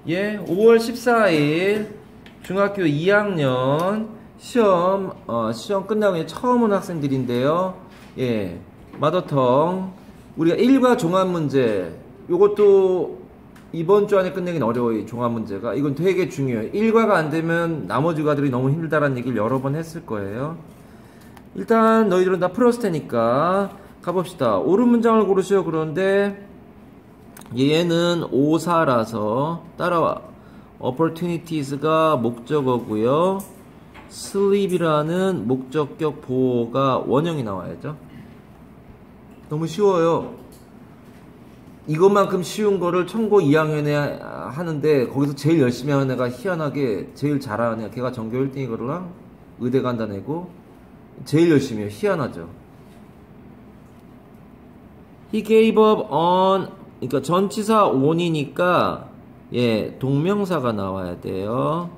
예, 5월 14일 중학교 2학년 시험 끝나고 이제 처음 온 학생들인데요. 예, 마더텅 우리가 1과 종합 문제 요것도 이번 주 안에 끝내긴 어려워요. 종합 문제가 이건 되게 중요해요. 1과가 안 되면 나머지 과들이 너무 힘들다라는 얘기를 여러 번 했을 거예요. 일단 너희들은 다 풀었을 테니까 가봅시다. 옳은 문장을 고르시오. 그런데 얘는 오사라서 따라와. opportunities가 목적어고요. sleep이라는 목적격 보호가 원형이 나와야죠. 너무 쉬워요. 이것만큼 쉬운 거를 청고 2학년에 하는데 거기서 제일 열심히 하는 애가 희한하게 제일 잘하는 애, 걔가 전교 1등이거든. 의대 간다는 애고 제일 열심히 해요. 희한하죠. He gave up on, 그러니까 전치사 on이니까 예, 동명사가 나와야 돼요.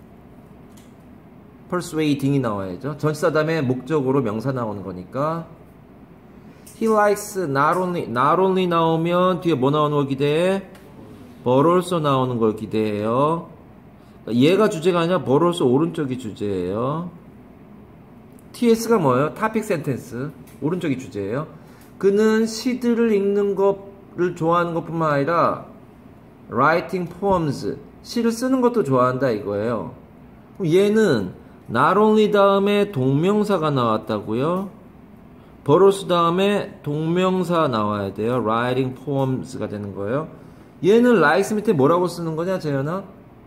persuading이 나와야죠. 전치사 다음에 목적으로 명사 나오는 거니까. He likes not only 나오면 뒤에 뭐 나오는 걸 기대해? but also 나오는 걸 기대해요. 얘가 주제가 아니라 but also 오른쪽이 주제예요. TS가 뭐예요? topic sentence. 오른쪽이 주제예요. 그는 시들을 읽는 것을 좋아하는 것뿐만 아니라 writing poems, 시를 쓰는 것도 좋아한다 이거예요. 그럼 얘는 not only 다음에 동명사가 나왔다고요? but also 다음에 동명사 나와야 돼요. writing poems가 되는 거예요. 얘는 likes 밑에 뭐라고 쓰는 거냐 재현아?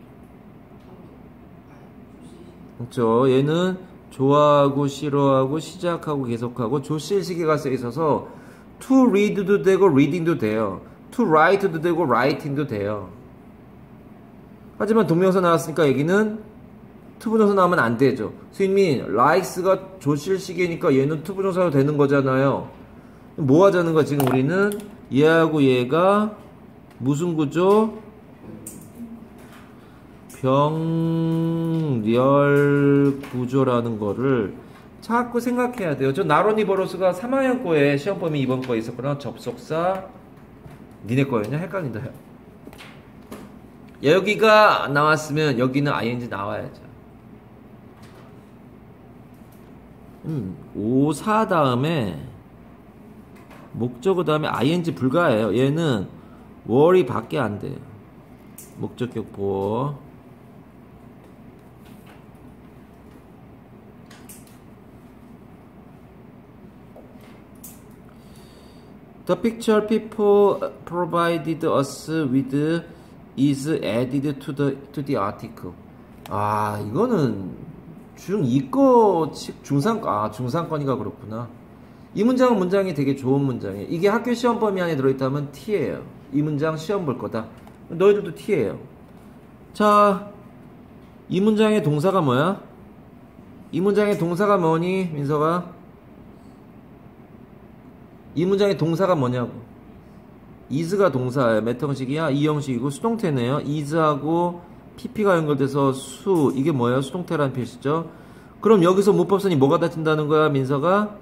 그렇죠. 얘는 좋아하고 싫어하고 시작하고 계속하고 조실시계가 써 있어서 to read도 되고 reading도 돼요. to write도 되고 writing도 돼요. 하지만 동명사 나왔으니까 여기는 투부정사 나오면 안 되죠. 수인민, likes가 조실시계니까 얘는 투부정사로 되는 거잖아요. 뭐 하자는 거야 지금 우리는? 얘하고 얘가 무슨 구조? 병렬 구조라는 거를 자꾸 생각해야 돼요. 저 나로니 버로스가 3학년 거에 시험 범위 이번 거에 있었구나. 접속사 니네 거였냐? 헷갈린다. 여기가 나왔으면 여기는 ing 나와야죠. 5사 다음에 목적어 다음에 ing 불가해요. 얘는 월이 밖에 안 돼요. 목적격 보호. The picture people provided us with is added to the article. 아, 이거는 중2거 중상권이가 그렇구나. 이 문장은 문장이 되게 좋은 문장이에요. 이게 학교 시험 범위 안에 들어있다면 T예요. 이 문장 시험 볼 거다. 너희들도 T예요. 자, 이 문장의 동사가 뭐야? 이 문장의 동사가 뭐니, 민서가? 이 문장의 동사가 뭐냐고. is가 동사예요. 몇 형식이야? 이 형식이고 수동태네요. is하고 pp가 연결돼서 수, 이게 뭐예요? 수동태라는 표시죠. 그럼 여기서 문법선이 뭐가 닫힌다는 거야, 민서가?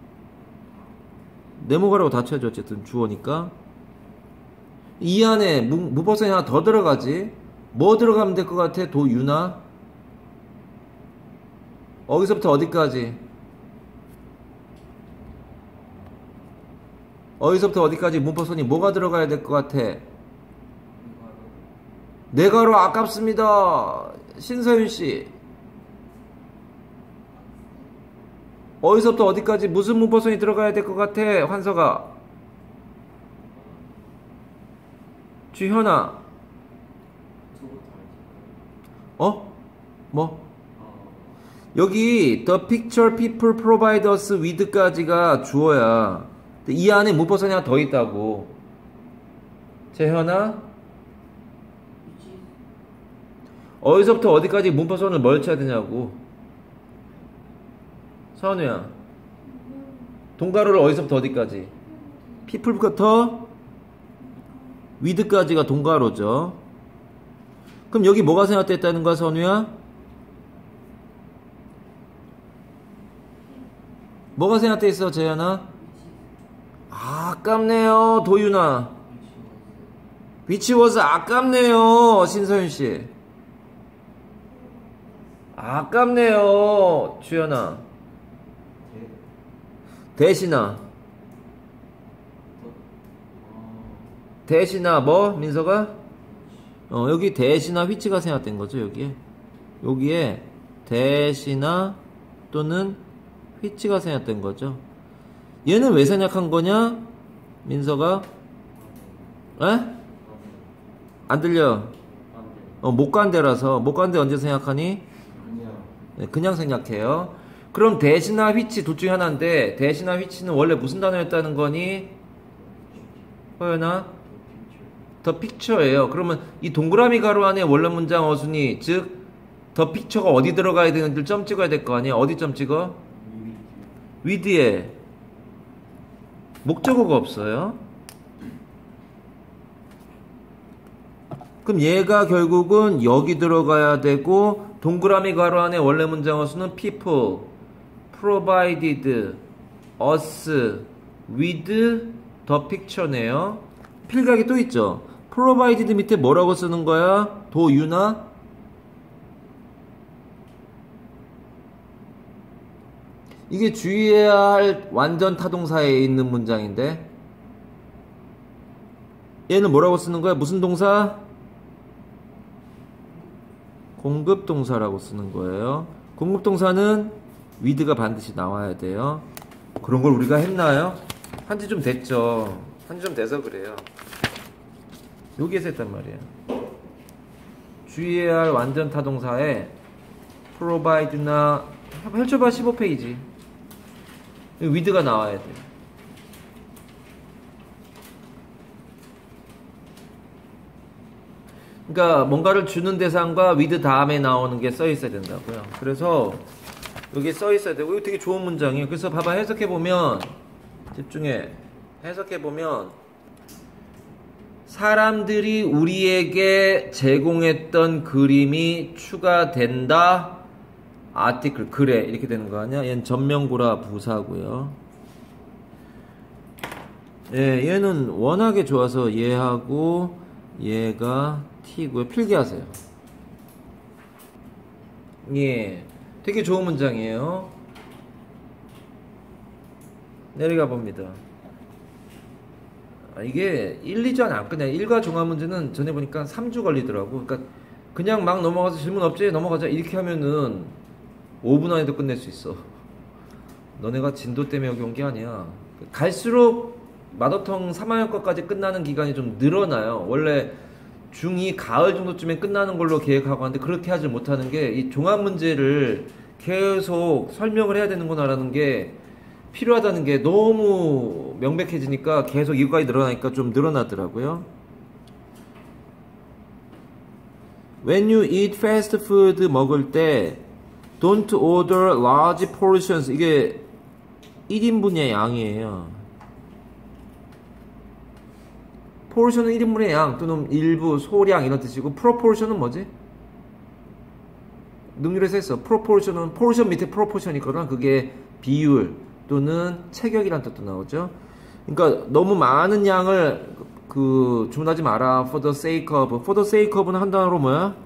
네모가라고 닫혀야죠. 어쨌든 주어니까. 이 안에 문법선이 하나 더 들어가지. 뭐 들어가면 될 것 같아? 도유나? 어디서부터 어디까지? 어디서부터 어디까지 문법선이 뭐가 들어가야 될 것 같아? 내가로 아깝습니다. 신서윤씨. 어디서부터 어디까지 무슨 문법선이 들어가야 될 것 같아? 환서가. 주현아. 뭐? 여기 the picture people provide us with까지가 주어야. 이 안에 문법선이 하나 더 있다고. 재현아? 어디서부터 어디까지 문법선을 뭘 쳐야 되냐고. 선우야. 동가로를 어디서부터 어디까지? people부터 with까지가 동가로죠. 그럼 여기 뭐가 생각됐다는 거야, 선우야? 뭐가 생각돼 있어, 재현아? 아깝네요, 도윤아. which was 아깝네요. 신서윤 씨. 아깝네요. 주연아. 대신아. 대신아 뭐? 민서가? 여기 대신아 which가 생략된 거죠. 여기에 대신아 또는 which가 생략된 거죠. 얘는 왜 생략한 거냐? 민서가? 에? 안 들려. 못 간대라서. 못 간대 언제 생략하니? 네, 그냥 생략해요. 그럼 대신아 which 둘 중에 하나인데 대신아 which는 원래 무슨 단어였다는 거니? 허연아? 더 픽처예요. 그러면 이 동그라미 가로 안에 원래 문장 어순이 즉 더 픽처가 어디 들어가야 되는지 점 찍어야 될 거 아니에요. 어디 점 찍어? with에 목적어가 없어요. 그럼 얘가 결국은 여기 들어가야 되고 동그라미 가로 안에 원래 문장 어순은 people, provided, us, with the picture네요. 필각이 또 있죠. provided 밑에 뭐라고 쓰는 거야? 도유나? 이게 주의해야 할 완전 타동사에 있는 문장인데 얘는 뭐라고 쓰는 거야? 무슨 동사? 공급동사라고 쓰는 거예요. 공급동사는 with가 반드시 나와야 돼요. 그런 걸 우리가 했나요? 한지 좀 됐죠. 한지 좀 돼서 그래요. 여기에서 했단 말이에요. 주의해야 할 완전 타동사에 provide나 펼쳐봐 15페이지 with가 나와야 돼. 그러니까 뭔가를 주는 대상과 with 다음에 나오는 게 써 있어야 된다고요. 그래서 여기 써 있어야 되고 이거 되게 좋은 문장이에요. 그래서 봐봐 해석해 보면 집중해. 해석해 보면 사람들이 우리에게 제공했던 그림이 추가된다. 아티클 그래 이렇게 되는 거 아니야? 얘는 전명구라 부사고요. 예, 얘는 워낙에 좋아서 얘하고 얘가 T고요. 필기하세요. 예, 되게 좋은 문장이에요. 내려가 봅니다. 이게 1, 2주 안에 안 끝나요. 일과 종합 문제는 전에 보니까 3주 걸리더라고. 그러니까 그냥 막 넘어가서 질문 없지 넘어가자 이렇게 하면은 5분 안에도 끝낼 수 있어. 너네가 진도 때문에 여기 온 게 아니야. 갈수록 마더텅 3학년 거까지 끝나는 기간이 좀 늘어나요. 원래 중2 가을 정도쯤에 끝나는 걸로 계획하고 하는데 그렇게 하지 못하는 게 이 종합 문제를 계속 설명을 해야 되는구나라는 게 필요하다는 게 너무 명백해지니까 계속 이거까지 늘어나니까 좀 늘어나더라고요. When you eat fast food 먹을 때 Don't order large portions. 이게 1인분의 양이에요. portion은 1인분의 양 또는 일부 소량 이런 뜻이고 proportion은 뭐지? 능률에서 했어. proportion은 portion 밑에 proportion이 있거나 그게 비율 또는 체격이란 뜻도 나오죠. 그러니까 너무 많은 양을 주문하지 마라. for the sake of. for the sake of는 한 단어로 뭐야?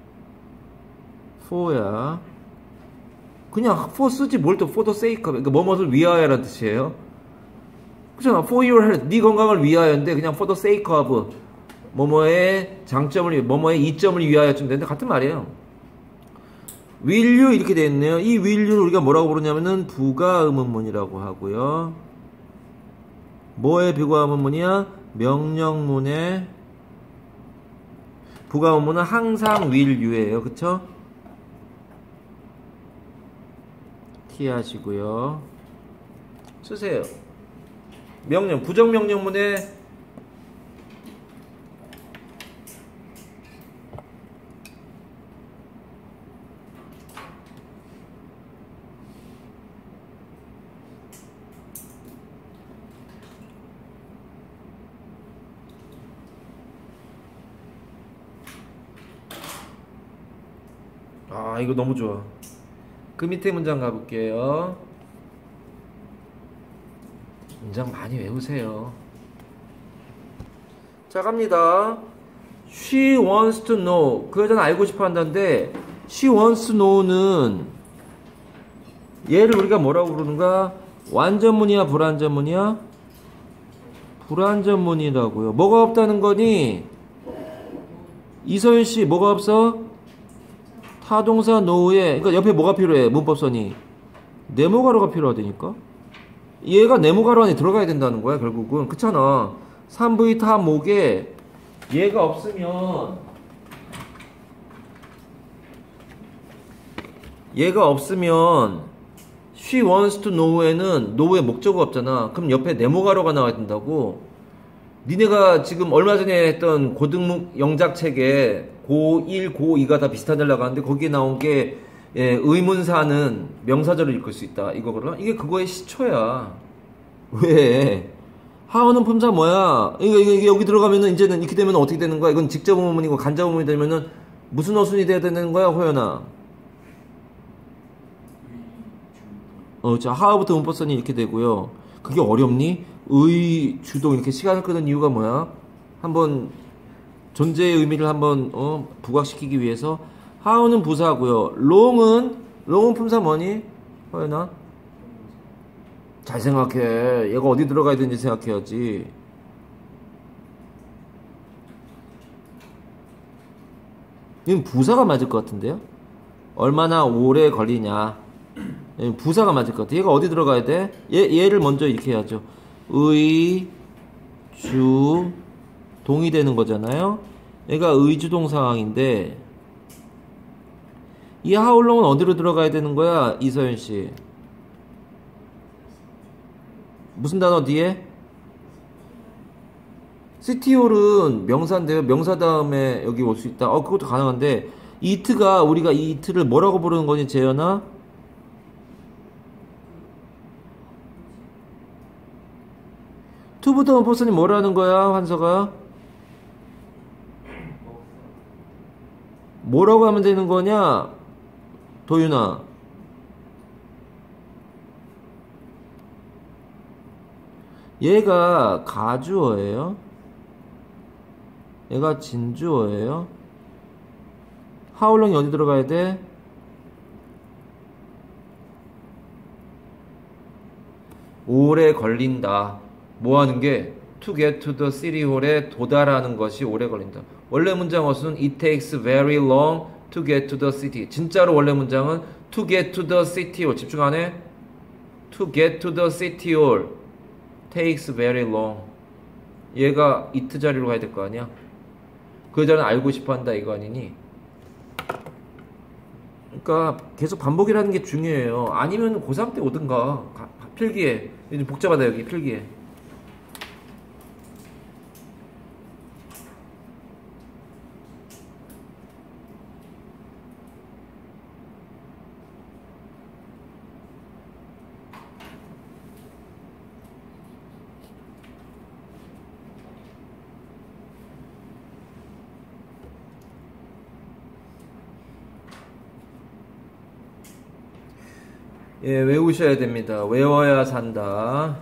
for야. 그냥 for 쓰지 뭘 또 for the sake of. 그러니까 뭐뭇을 위하여라는 뜻이에요. 그렇잖아. for your health. 네 건강을 위하여인데 그냥 for the sake of. 뭐뭐의 장점을 뭐뭐의 이점을 위하여쯤 되는데 같은 말이에요. will you 이렇게 되어 있네요. 이 will you를 우리가 뭐라고 부르냐면은 부가 의문문이라고 하고요. 뭐의 부가 의문문이야? 명령문의 부가 의문문은 항상 will you예요. 그쵸? T 하시고요. 쓰세요. 명령, 부정명령문에 이거 너무 좋아. 그 밑에 문장 가볼게요. 문장 많이 외우세요. 자, 자, 갑니다. She wants to know. 그 여자는 알고 싶어 한다는데, she wants to know는 얘를 우리가 뭐라고 부르는가? 완전문이야, 불완전문이야? 불완전문이라고요. 뭐가 없다는 거니? 이서윤 씨, 뭐가 없어? 타동사 know에, 그러니까 옆에 뭐가 필요해? 문법선이. 네모가로가 필요하다니까? 얘가 네모가로 안에 들어가야 된다는 거야, 결국은. 그렇잖아. 3V 타 목에 얘가 없으면 she wants to know에는 know의 목적어가 없잖아. 그럼 옆에 네모가로가 나와야 된다고. 니네가 지금 얼마 전에 했던 고등문 영작책에 고1, 고2가 다 비슷하게 나가는데 거기에 나온 게 의문사는 명사절을 읽을 수 있다. 이거거든. 이게 그거의 시초야. 왜? 하어는 품사 뭐야? 이게 여기 들어가면은 이제는 이렇게 되면 어떻게 되는 거야? 이건 직접 의문이고 간접 의문이 되면은 무슨 어순이 돼야 되는 거야, 호연아? 자, 하어부터 문법선이 이렇게 되고요. 그게 어렵니? 의, 주동 이렇게 시간을 끄는 이유가 뭐야? 한번 존재의 의미를 한번 부각시키기 위해서 하어는 부사고요. 롱은 품사 뭐니? 호연아? 잘 생각해. 얘가 어디 들어가야 되는지 생각해야지. 이건 부사가 맞을 것 같은데요? 얼마나 오래 걸리냐. 부사가 맞을 것 같아. 얘가 어디 들어가야 돼? 얘를 먼저 이렇게 해야죠. 의, 주, 동이 되는 거잖아요? 얘가 의주동 상황인데, 이 하울롱은 어디로 들어가야 되는 거야, 이서연 씨? 무슨 단어 뒤에? 시티홀은 명사인데요. 명사 다음에 여기 올 수 있다. 그것도 가능한데, 이트가, 우리가 이 이트를 뭐라고 부르는 거니, 재현아? 투부터 원포선이 뭐라는 거야, 환서가? 뭐라고 하면 되는 거냐, 도윤아? 얘가 가주어예요? 얘가 진주어예요? 하울롱이 어디 들어가야 돼? 오래 걸린다. 뭐 하는 게? To get to the city hall에 도달하는 것이 오래 걸린다. 원래 문장 어순은 It takes very long to get to the city. 진짜로 원래 문장은 To get to the city hall. 집중하네? To get to the city hall takes very long. 얘가 it 자리로 가야 될 거 아니야? 그 여자는 알고 싶어 한다 이거 아니니? 그러니까 계속 반복이라는 게 중요해요. 아니면 고3 때 오든가. 필기에. 복잡하다 여기 필기에. 예, 외우셔야 됩니다. 외워야 산다.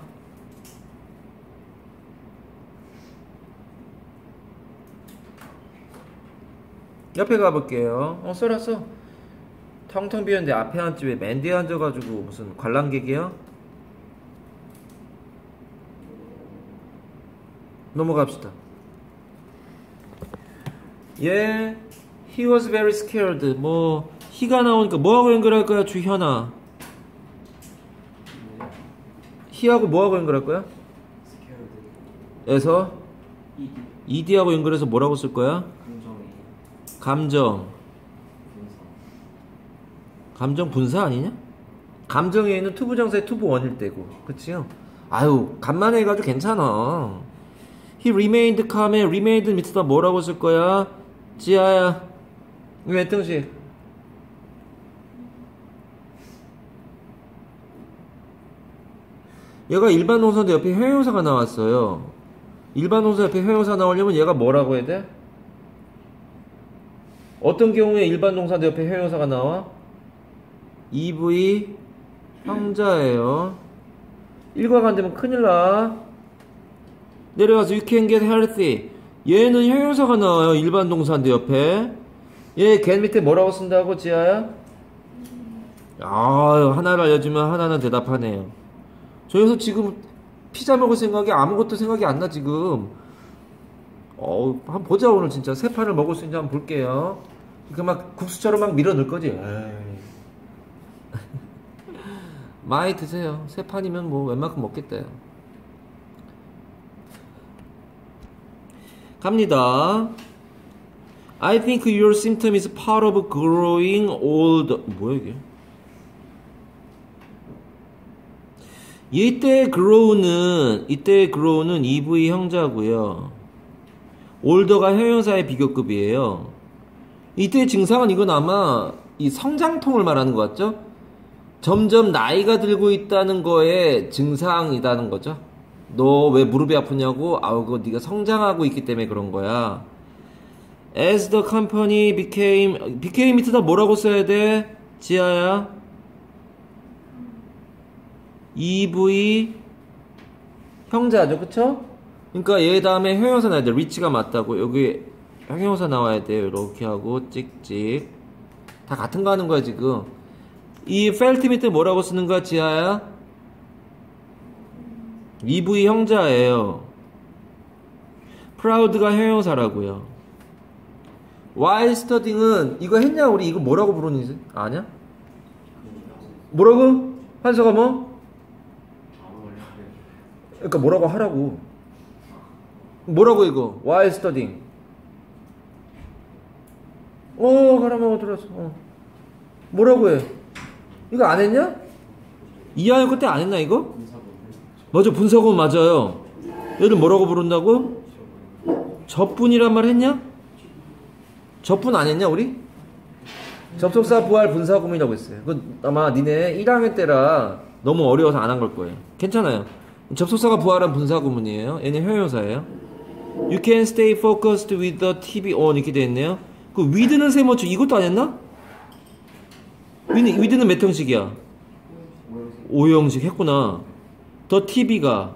옆에 가볼게요. 써놨어. 텅텅 비었는데 앞에 앉지 왜 맨 뒤에 앉아가지고 무슨 관람객이야? 넘어갑시다. 예, he was very scared. 뭐 he가 나오니까 뭐하고 연결할 거야, 주현아? he하고 뭐하고 연결할 거야? 에서 ed하고 연결해서 뭐라고 쓸 거야? 감정 분사 아니냐? 감정에는 투부정사의 투부원일 때고, 그치요? 아유, 간만에 해가지고 괜찮아. He remained calm에 remained 밑에다 뭐라고 쓸 거야? 지아야, 몇 등씩? 얘가 일반 동사인데 옆에 형용사가 나왔어요. 일반 동사 옆에 형용사 나오려면 얘가 뭐라고 해야 돼? 어떤 경우에 일반 동사인데 옆에 형용사가 나와? EV 형자예요. 일과가 안 되면 큰일 나. 내려가서 you can get healthy. 얘는 형용사가 나와요. 일반 동사인데 옆에. 얘 get 밑에 뭐라고 쓴다고 지아야? 아, 하나를 알려주면 하나는 대답하네요. 저기서 지금 피자 먹을 생각이 아무것도 생각이 안 나 지금. 한번 보자 오늘 진짜 세 판을 먹을 수 있는지 한번 볼게요. 그 막 국수처럼 막 밀어 넣을 거지. 많이 드세요. 세 판이면 뭐 웬만큼 먹겠대요. 갑니다. I think your symptom is part of growing old. 뭐야 이게? 이때 grow는 EV 형자고요. older가 형용사의 비교급이에요. 이때 증상은 이건 아마 이 성장통을 말하는 것 같죠? 점점 나이가 들고 있다는 거에 증상이라는 거죠. 너 왜 무릎이 아프냐고? 그거 네가 성장하고 있기 때문에 그런 거야. As the company became 밑에다 뭐라고 써야 돼? 지아야? EV 형자죠, 그쵸? 그러니까 얘 다음에 형용사 나와야 돼. reach가 맞다고. 여기 형용사 나와야 돼요. 이렇게 하고 찍찍. 다 같은 거 하는 거야 지금. 이 felt 밑에 뭐라고 쓰는 거야 지아야? EV 형자예요. proud가 형용사라고요. while studying은 이거 했냐 우리? 이거 뭐라고 부르는지 아냐? 뭐라고? 한서가 뭐? 그러니까 뭐라고 하라고. 뭐라고 이거? while studying. 가라마고 들었어. 뭐라고 해? 이거 안 했냐? 이하연 그때 안 했나 이거? 맞아, 분사구문 맞아요. 얘를 뭐라고 부른다고? 접분이란 말 했냐? 접분 안 했냐 우리? 접속사 부활 분사구문이라고 했어요. 그 아마 니네 1학년 때라 너무 어려워서 안 한 걸 거예요. 괜찮아요. 접속사가 부활한 분사구문이에요. 얘는 형용사예요. You can stay focused with the TV on 이렇게 되어 있네요. 그 with는 세모초 이것도 안 했나? with는 몇 형식이야? 5형식 했구나. the TV가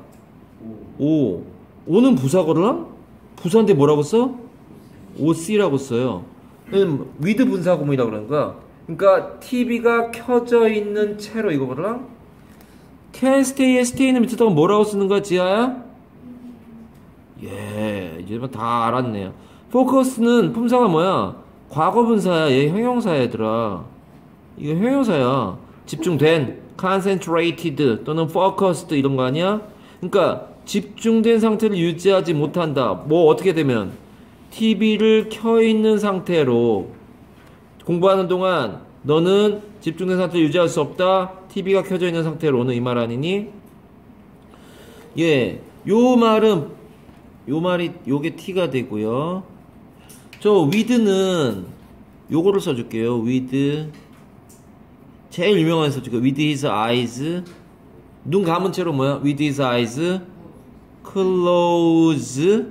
5는 부사거든? 부사인데 뭐라고 써? OC라고 써요. with 분사구문이라고 그러는 거야. 그러니까 TV가 켜져 있는 채로 이거거든? can stay에 stay는 밑에다가 뭐라고 쓰는 거야 지아야? 이제 다 알았네요. focus는 품사가 뭐야? 과거분사야. 얘 형용사야 얘들아. 이거 형용사야. 집중된, concentrated 또는 focused 이런 거 아니야? 그러니까 집중된 상태를 유지하지 못한다. 뭐 어떻게 되면 TV를 켜 있는 상태로 공부하는 동안 너는 집중된 상태를 유지할 수 없다. TV가 켜져 있는 상태로는 이 말 아니니? 요 말이 요게 T가 되고요. 저 with는 요거를 써줄게요. with 제일 유명한 써줄게요. with his eyes 눈 감은 채로 뭐야? with his eyes closed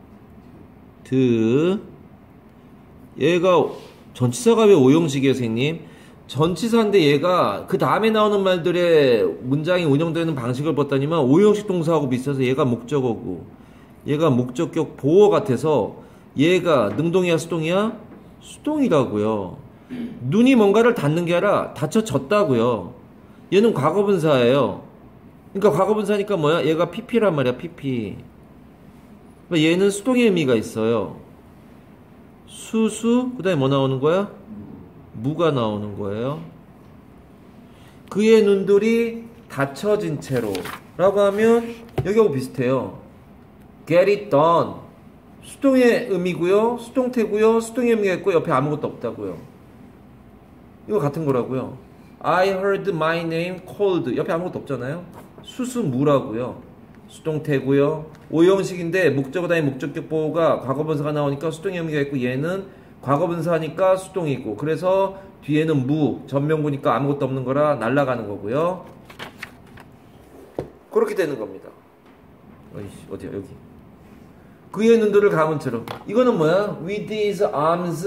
얘가 전치사가 왜 5형식이에요 선생님? 전치사인데 얘가 그 다음에 나오는 말들의 문장이 운영되는 방식을 봤더니만 5형식 동사하고 비슷해서 얘가 목적어고 얘가 목적격 보어 같아서 얘가 능동이야 수동이야? 수동이라고요. 눈이 뭔가를 닫는 게 아니라 닫혀졌다고요. 얘는 과거분사예요. 그러니까 과거분사니까 뭐야? 얘가 PP란 말이야. PP. 그러니까 얘는 수동의 의미가 있어요. 그 다음에 뭐 나오는 거야? 무가 나오는 거예요. 그의 눈들이 닫혀진 채로 라고 하면 여기하고 비슷해요. get it done 수동의 의미고요. 수동태고요. 수동의 의미가 있고 옆에 아무것도 없다고요. 이거 같은 거라고요. I heard my name called 옆에 아무것도 없잖아요. 수수무라고요. 수동태고요. 5형식인데 목적어 다음에 목적격 보호가 과거분사가 나오니까 수동의 의미가 있고 얘는 과거분사니까 수동이고 그래서 뒤에는 무 전명구니까 아무것도 없는 거라 날아가는 거고요. 그렇게 되는 겁니다. 어디야 여기. 그의 눈들을 감은 채로. 이거는 뭐야? With his arms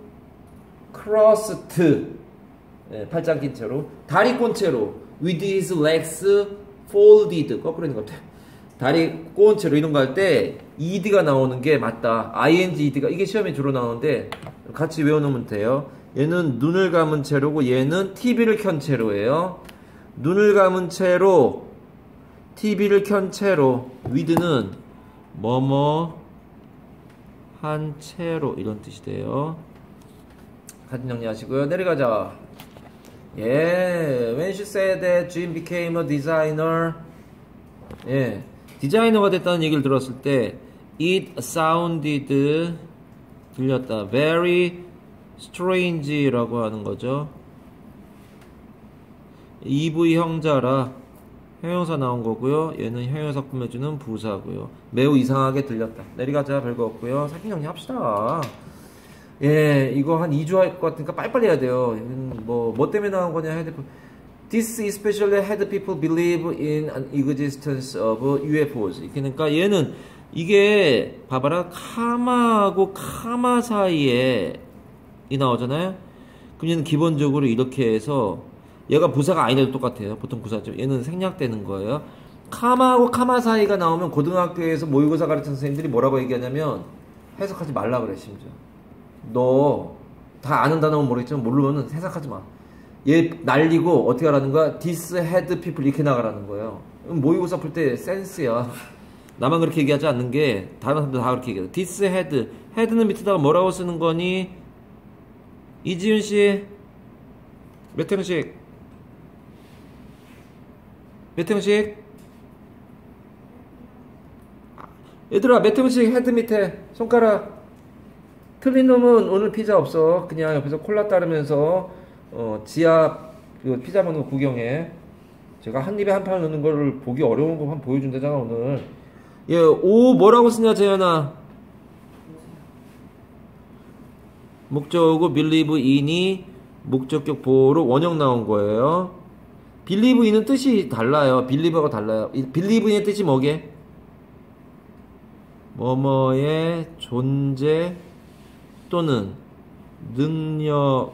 crossed. 팔짱 낀 채로. 다리 꼰 채로. With his legs folded. 거꾸로 있는 것 같아. 다리 꼬은 채로 이런 거 할 때 ed가 나오는 게 맞다. ing ed가 이게 시험에 주로 나오는데 같이 외워놓으면 돼요. 얘는 눈을 감은 채로고 얘는 TV를 켠 채로예요. 눈을 감은 채로 TV를 켠 채로 with는 뭐뭐 한 채로 이런 뜻이 돼요. 사진 정리하시고요. 내려가자. 예, when she said that Jim became a designer. 예, 디자이너가 됐다는 얘기를 들었을 때 it sounded 들렸다. very strange라고 하는 거죠. EV 형자라 형용사 나온 거고요. 얘는 형용사 꾸며주는 부사고요. 매우 이상하게 들렸다. 내려가자. 별거 없고요. 사진 정리합시다. 예, 이거 한 2주 할 것 같으니까 빨리빨리 해야 돼요. 뭐 때문에 나온 거냐 해야 돼. This especially had people believe in an existence of UFOs. 그러니까 얘는 이게 봐봐라. 카마하고 카마 사이에 이 나오잖아요. 그럼 얘는 기본적으로 이렇게 해서 얘가 부사가 아니라도 똑같아요. 보통 부사죠. 얘는 생략되는 거예요. 카마하고 카마 사이가 나오면 고등학교에서 모의고사 가르치는 선생님들이 뭐라고 얘기하냐면 해석하지 말라 그래. 심지어 너 다 아는 단어는 모르겠지만 모르면은 해석하지 마. 얘 날리고 어떻게 하라는 거야? This had people 이렇게 나가라는 거예요. 모의고사 풀 때 센스야. 나만 그렇게 얘기하지 않는 게 다른 사람들 다 그렇게 얘기해. This had. had는 밑에다가 뭐라고 쓰는 거니? 이지윤 씨 몇 형식? 몇 형식? 얘들아 몇 형식 헤드 밑에 손가락. 틀린 놈은 오늘 피자 없어. 그냥 옆에서 콜라 따르면서 지하 피자 먹는 거 구경해. 제가 한 입에 한 판 넣는 거를 보기 어려운 거 한번 보여준다잖아 오늘. 얘 오 뭐라고 쓰냐 재현아. 목적어고 believe in이 목적격 보호로 원형 나온 거예요. believe in은 뜻이 달라요. believe하고 달라요. believe in의 뜻이 뭐게? 뭐뭐의 존재 또는 능력을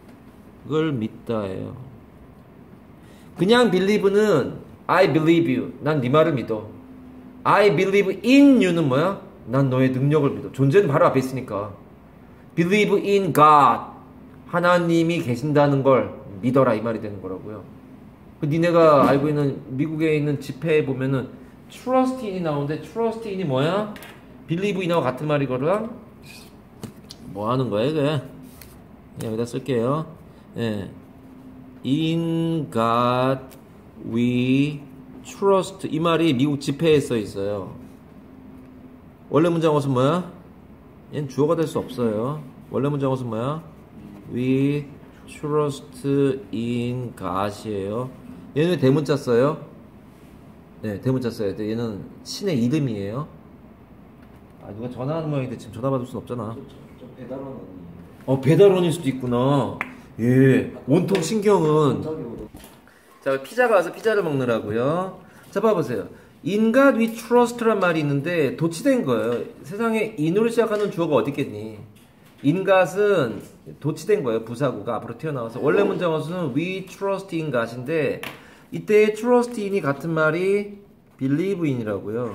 믿다예요. 그냥 believe는 I believe you. 난 네 말을 믿어. I believe in you는 뭐야? 난 너의 능력을 믿어. 존재는 바로 앞에 있으니까. Believe in God. 하나님이 계신다는 걸 믿어라 이 말이 되는 거라고요. 니네가 알고 있는 미국에 있는 집회에 보면은 trust in이 나오는데 trust in이 뭐야? believe in하고 같은 말이거든. 뭐 하는 거야 이게? 여기다 쓸게요. 예. In God we trust. 이 말이 미국 집회에 써 있어요. 원래 문장어는 뭐야? 얘는 주어가 될 수 없어요. 원래 문장어는 뭐야? We trust in God이에요. 얘는 왜 대문자 써요? 네, 대문자 써야 돼. 얘는 신의 이름이에요. 아, 누가 전화하는 모양인데 지금 전화 받을 순 없잖아. 배달원. 배달원일 수도 있구나. 예, 온통 신경은. 자, 피자가 와서 피자를 먹느라고요. 자, 봐보세요. In God we trust란 말이 있는데 도치된 거예요. 세상에 in으로 시작하는 주어가 어디 있겠니? in God은 도치된 거예요. 부사구가 앞으로 튀어나와서. 원래 문장어수는 we trust in God인데 이때 trust in이 같은 말이 believe in이라고요.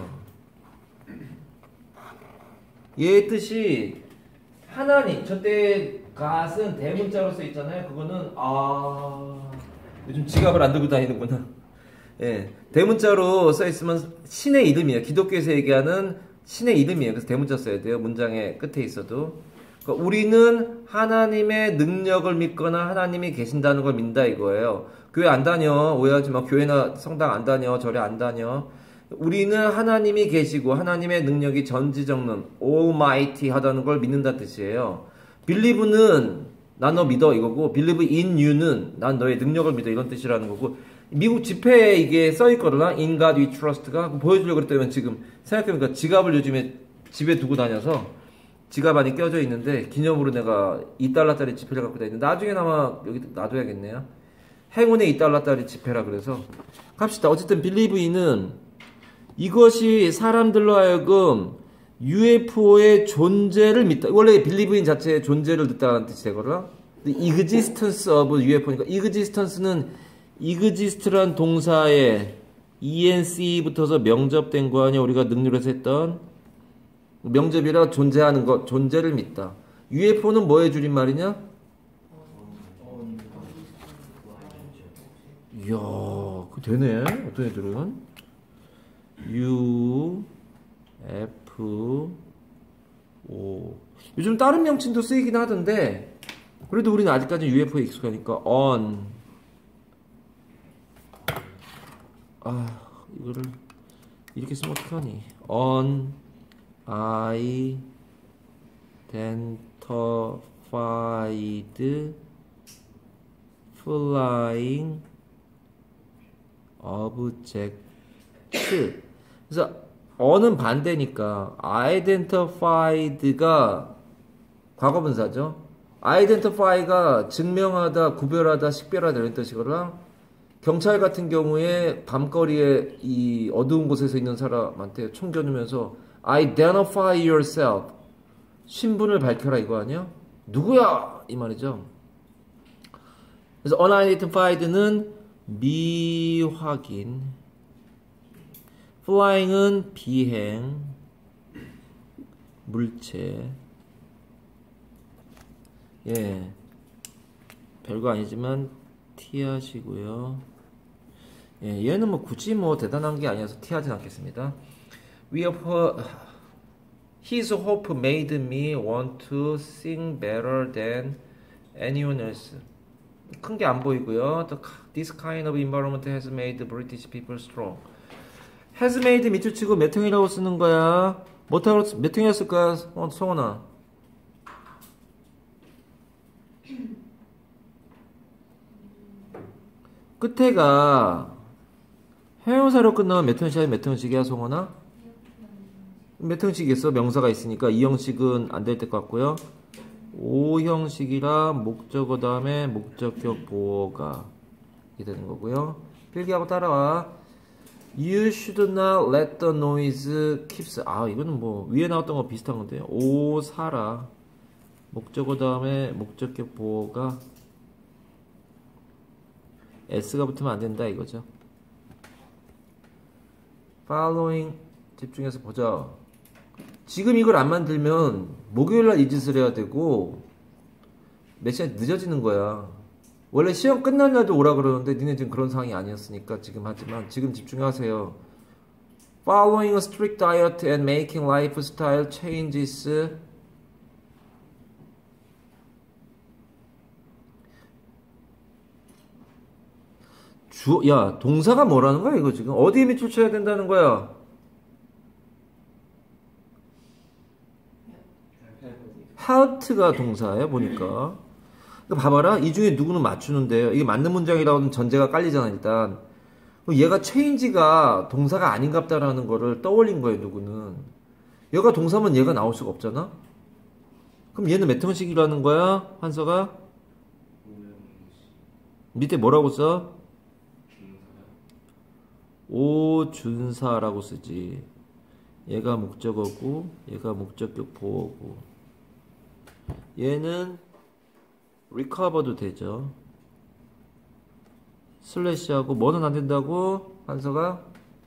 얘의 뜻이 하나님. 저때 God은 대문자로 써 있잖아요. 그거는 요즘 지갑을 안 들고 다니는구나. 예, 대문자로 써 있으면 신의 이름이에요. 기독교에서 얘기하는 신의 이름이에요. 그래서 대문자 써야 돼요. 문장의 끝에 있어도. 그러니까 우리는 하나님의 능력을 믿거나 하나님이 계신다는 걸 믿는다 이거예요. 교회 안 다녀. 오해하지 마. 교회나 성당 안 다녀. 절에 안 다녀. 우리는 하나님이 계시고 하나님의 능력이 전지전능 almighty 하다는 걸 믿는다는 뜻이에요. believe는 난 너 믿어 이거고 believe in you는 난 너의 능력을 믿어 이런 뜻이라는 거고 미국 집회에 이게 써있거든요. In God we trust가 보여주려고 그랬더니 지금 생각해보니까 지갑을 요즘에 집에 두고 다녀서 지갑 안에 껴져 있는데 기념으로 내가 2달러짜리 지폐를 갖고 다니는데 나중에 아마 여기 놔둬야겠네요. 행운의 2달러짜리 지폐라 그래서 갑시다. 어쨌든 believe in은 이것이 사람들로 하여금 UFO의 존재를 믿다. 원래 believe in 자체의 존재를 믿다는 뜻이 되거든요. existence of UFO니까 existence는 exist란 동사의 ENC 붙어서 명접된 거 아니야? 우리가 능률에서 했던 명접이라 존재하는 것, 존재를 믿다. UFO는 뭐의 줄임말이냐? 이야, 그거 되네. 어떤 애들은? U, F, O. 요즘 다른 명칭도 쓰이긴 하던데, 그래도 우리는 아직까지 UFO에 익숙하니까, on. 이거를 이렇게 쓰면 어떡하니? unidentified flying object. 그래서 on은 반대니까 identified가 과거분사죠. identify가 증명하다, 구별하다, 식별하다 이런 뜻이거나, 경찰 같은 경우에 밤거리에 이 어두운 곳에서 있는 사람한테 총 겨누면서 identify yourself, 신분을 밝혀라 이거 아니야? 누구야? 이 말이죠. 그래서 unidentified는 미확인, flying은 비행, 물체. 예, 별거 아니지만 티하시고요. 예, 얘는 뭐 굳이 뭐 대단한 게 아니어서 티하진 않겠습니다. His hope made me want to sing better than anyone else. 큰 게 안 보이고요. This kind of environment has made British people strong. has made 밑줄 치고 몇 형이라고 쓰는 거야? 몇 형이었을까? 성원아. 끝에가 형용사로 끝나면 몇 형식이야? 몇 형식이야, 송원아? 몇 형식이겠어? 명사가 있으니까 이 형식은 안 될 것 같고요. 5형식이라 목적어 다음에 목적격 보어가 이렇게 되는 거고요. 필기하고 따라와. You should not let the noise keeps. 이거는 뭐 위에 나왔던 거 비슷한 건데. 오 사라. 목적어 다음에 목적격 보어가 S가 붙으면 안 된다 이거죠. following 집중해서 보자. 지금 이걸 안 만들면 목요일날 이 짓을 해야 되고 몇 시간 늦어지는 거야. 원래 시험 끝난 날도 오라 그러는데 니네 지금 그런 상황이 아니었으니까 지금 하지만 지금 집중하세요. Following a strict diet and making lifestyle changes. 야, 동사가 뭐라는 거야 이거 지금? 어디에 밑줄 쳐야 된다는 거야? help가 동사예요 보니까. 그러니까 봐봐라, 이 중에 누구는 맞추는데요. 이게 맞는 문장이라고는 전제가 깔리잖아 일단. 얘가 change가 동사가 아닌갑다라는 거를 떠올린 거예요 누구는. 얘가 동사면 얘가 나올 수가 없잖아. 그럼 얘는 몇 형식이라는 거야 한서가? 밑에 뭐라고 써? 오준사라고 쓰지. 얘가 목적어고 얘가 목적격 보어고 얘는 recover도 되죠. 슬래시하고 뭐는 안 된다고? 한서가?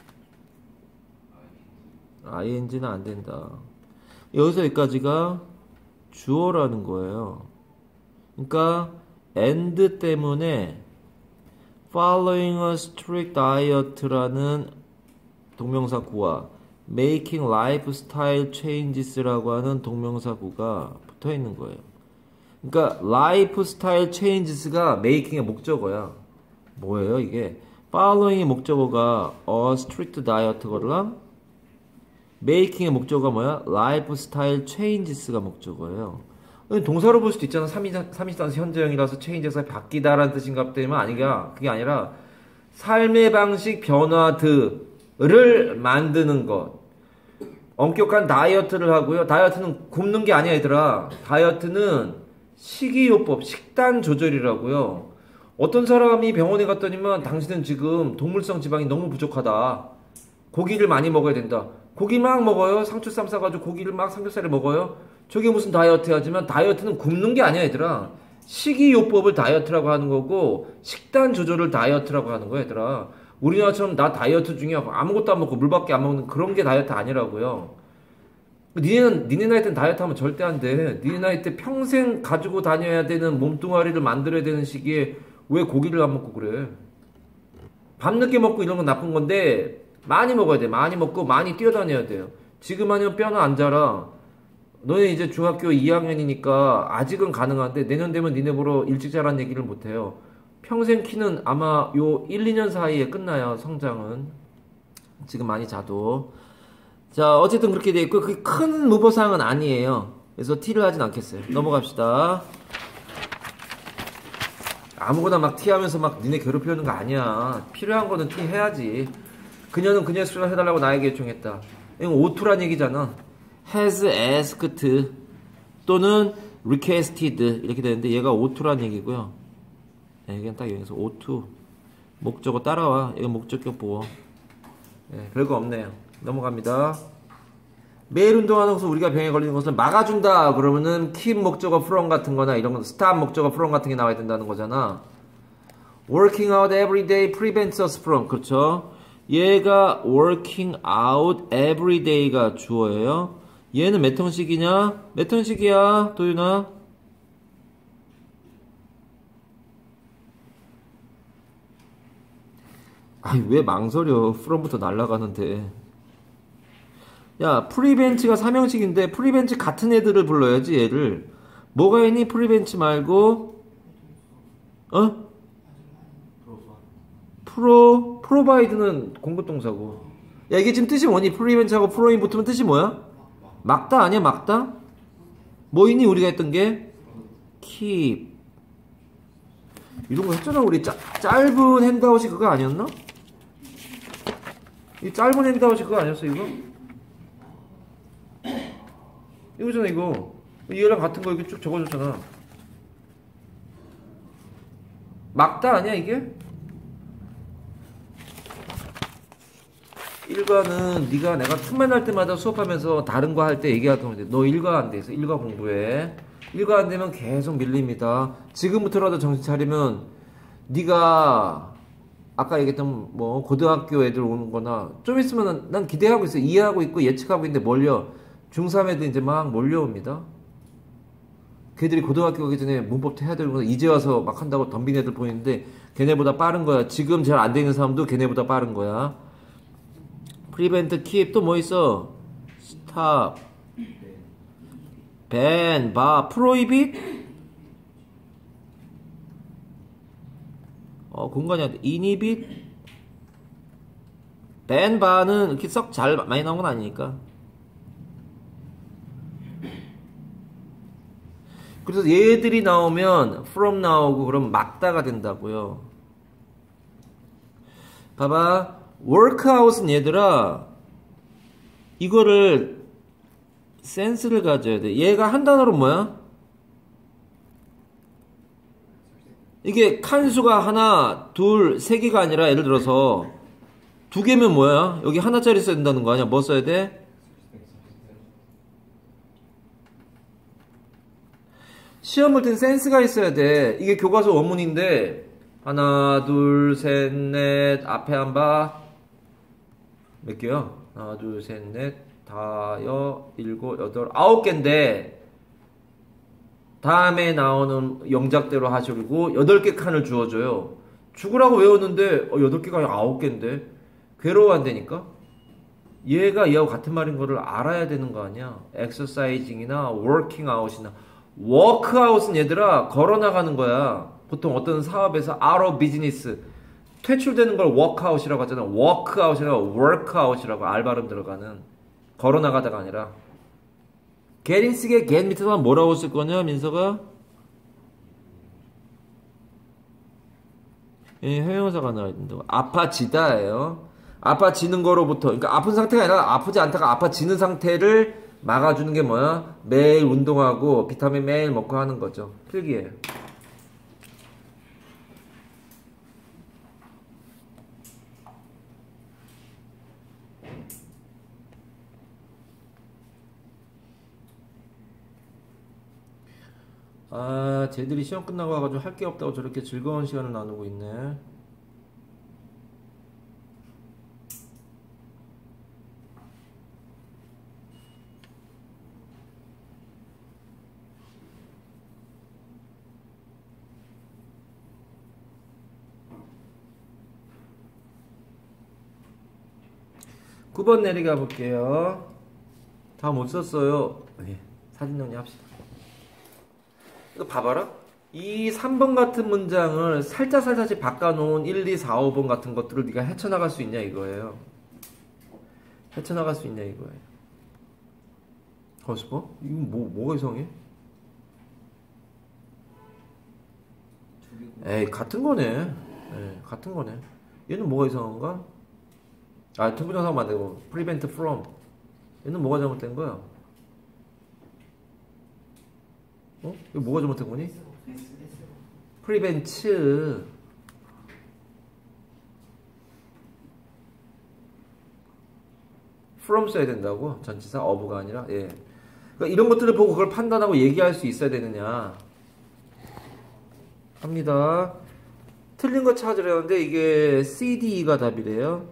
ing는 안 된다. 여기서 여기까지가 주어라는 거예요. 그러니까 and 때문에 following a strict diet라는 동명사구와 making lifestyle changes라고 하는 동명사구가 붙어 있는 거예요. 그러니까 lifestyle changes가 making의 목적어야. 뭐예요 이게? following의 목적어가 a strict diet거랑 making의 목적어가 뭐야? lifestyle changes가 목적어예요. 동사로 볼 수도 있잖아. 3인칭 현재형이라서 change에서 바뀌다라는 뜻인가 보다면 아니가. 그게 아니라 삶의 방식 변화들을 만드는 것. 엄격한 다이어트를 하고요. 다이어트는 굶는 게 아니야 얘들아. 다이어트는 식이요법, 식단 조절이라고요. 어떤 사람이 병원에 갔더니만 당신은 지금 동물성 지방이 너무 부족하다. 고기를 많이 먹어야 된다. 고기 막 먹어요. 상추쌈 싸가지고 고기를 막 삼겹살을 먹어요. 저게 무슨 다이어트 하지만 다이어트는 굶는 게 아니야 얘들아. 식이요법을 다이어트라고 하는 거고 식단 조절을 다이어트라고 하는 거야 얘들아. 우리나라처럼 나 다이어트 중이야 아무것도 안 먹고 물밖에 안 먹는 그런 게 다이어트 아니라고요. 니네 나이 때는 다이어트 하면 절대 안 돼. 니네 나이 때 평생 가지고 다녀야 되는 몸뚱아리를 만들어야 되는 시기에 왜 고기를 안 먹고 그래? 밤늦게 먹고 이런 건 나쁜 건데 많이 먹어야 돼. 많이 먹고 많이 뛰어다녀야 돼요. 지금 아니면 뼈는 안 자라. 너네 이제 중학교 2학년이니까 아직은 가능한데 내년 되면 니네 보러 일찍 자란 얘기를 못 해요. 평생 키는 아마 요 1, 2년 사이에 끝나요. 성장은. 지금 많이 자도. 자, 어쨌든 그렇게 돼 있고 그게 큰 무보사항은 아니에요. 그래서 티를 하진 않겠어요. 넘어갑시다. 아무거나 막 티하면서 막 니네 괴롭히려는 거 아니야. 필요한 거는 티 해야지. 그녀는 그녀의 수련을 해달라고 나에게 요청했다. 이건 오투란 얘기잖아. has asked 또는 requested 이렇게 되는데 얘가 오투란 얘기고요. 네, 이건 딱 여기서 오투 목적어 따라와. 이건 목적격 보어. 네, 별거 없네요. 넘어갑니다. 매일 운동하는 것은 우리가 병에 걸리는 것을 막아준다. 그러면은 keep 목적어 from 같은 거나 이런 거 stop 목적어 from 같은 게 나와야 된다는 거잖아. working out every day prevents us from. 그렇죠. 얘가 working out every day가 주어예요. 얘는 몇 형식이냐? 몇 형식이야, 도윤아? 아이, 왜 망설여? from부터 날아가는데. 야, 프리벤치가 3형식인데 프리벤치 같은 애들을 불러야지 얘를. 뭐가 있니? 프리벤치 말고 어? 프로바이드는 공급동사고. 야, 이게 지금 뜻이 뭐니? 프리벤치하고 프로인 붙으면 뜻이 뭐야? 막다 아니야? 막다? 뭐 있니? 우리가 했던 게 keep 이런 거 했잖아. 우리 짧은 핸드아웃이 그거 아니었나? 이 짧은 핸드아웃이 그거 아니었어 이거? 이거잖아 이거. 얘랑 같은 거 이렇게 쭉 적어줬잖아. 막다 아니야 이게? 일과는 네가 내가 틈만 날 때마다 수업하면서 다른 거 할 때 얘기하던 건데 너 일과 안 돼 있어. 일과 공부해. 일과 안 되면 계속 밀립니다. 지금부터라도 정신 차리면 네가 아까 얘기했던 뭐 고등학교 애들 오는 거나 좀 있으면 난 기대하고 있어. 이해하고 있고 예측하고 있는데 몰려. 중3 애들 이제 막 몰려옵니다. 걔들이 고등학교 가기 전에 문법도 해야 되는 거 이제 와서 막 한다고 덤빈 애들 보이는데 걔네보다 빠른 거야. 지금 잘 안 되는 사람도 걔네보다 빠른 거야. prevent, keep 또 뭐 있어? stop, ban, bar, prohibit 공간이 안 돼. inhibit ban, bar는 이렇게 썩 잘 많이 나온 건 아니니까. 그래서 얘들이 나오면 from 나오고 그럼 막다가 된다고요. 봐봐. workout은 얘들아 이거를 센스를 가져야 돼. 얘가 한 단어로 뭐야? 이게 칸수가 하나, 둘, 세 개가 아니라 예를 들어서 두 개면 뭐야? 여기 하나짜리 써야 된다는 거 아니야? 뭐 써야 돼? 시험 볼 땐 센스가 있어야 돼. 이게 교과서 원문인데 하나, 둘, 셋, 넷 앞에 한 바 몇 개야? 하나, 둘, 셋, 넷, 다섯, 일곱, 여덟, 아홉 개인데 다음에 나오는 영작대로 하시고 여덟 개 칸을 주어줘요. 죽으라고 외웠는데 여덟 개가 아니라 아홉 개인데 괴로워한다니까? 얘가 얘하고 같은 말인 거를 알아야 되는 거 아니야? exercising이나 working out이나 work out은 얘들아 걸어나가는 거야. 보통 어떤 사업에서 out of business 퇴출되는 걸 workout이라고 하잖아. workout이라고 workout이라고 알 발음 들어가는 걸어나가다가 아니라 get인 쓰게 get 밑에서 뭐라고 쓸 거냐 민서가? 형용사가 나와야 된다고. 아파지다예요. 아파지는 거로부터 그러니까 아픈 상태가 아니라 아프지 않다가 아파지는 상태를 막아주는 게 뭐야? 매일 운동하고 비타민 매일 먹고 하는 거죠. 필기예요. 아, 쟤들이 시험 끝나고 와가지고 할 게 없다고 저렇게 즐거운 시간을 나누고 있네. 9번 내리가 볼게요. 다 못 썼어요. 네, 사진 정리합시다. 이거 봐봐라. 이 3번 같은 문장을 살짝씩 바꿔놓은 1, 2, 4, 5번 같은 것들을 네가 헤쳐나갈 수 있냐 이거예요. 헤쳐나갈 수 있냐 이거예요. 거기서 봐? 이건 뭐가 이상해? 에이, 같은 거네. 에이, 같은 거네. 얘는 뭐가 이상한가? 아, 투부정사가 만들고 prevent from. 얘는 뭐가 잘못된 거야? 어? 이거 뭐가 잘못된 거니? prevent. from 써야 된다고? 전치사 of가 아니라? 예. 그러니까 이런 것들을 보고 그걸 판단하고 얘기할 수 있어야 되느냐. 합니다. 틀린 거 찾으려는데 이게 CD가 답이래요.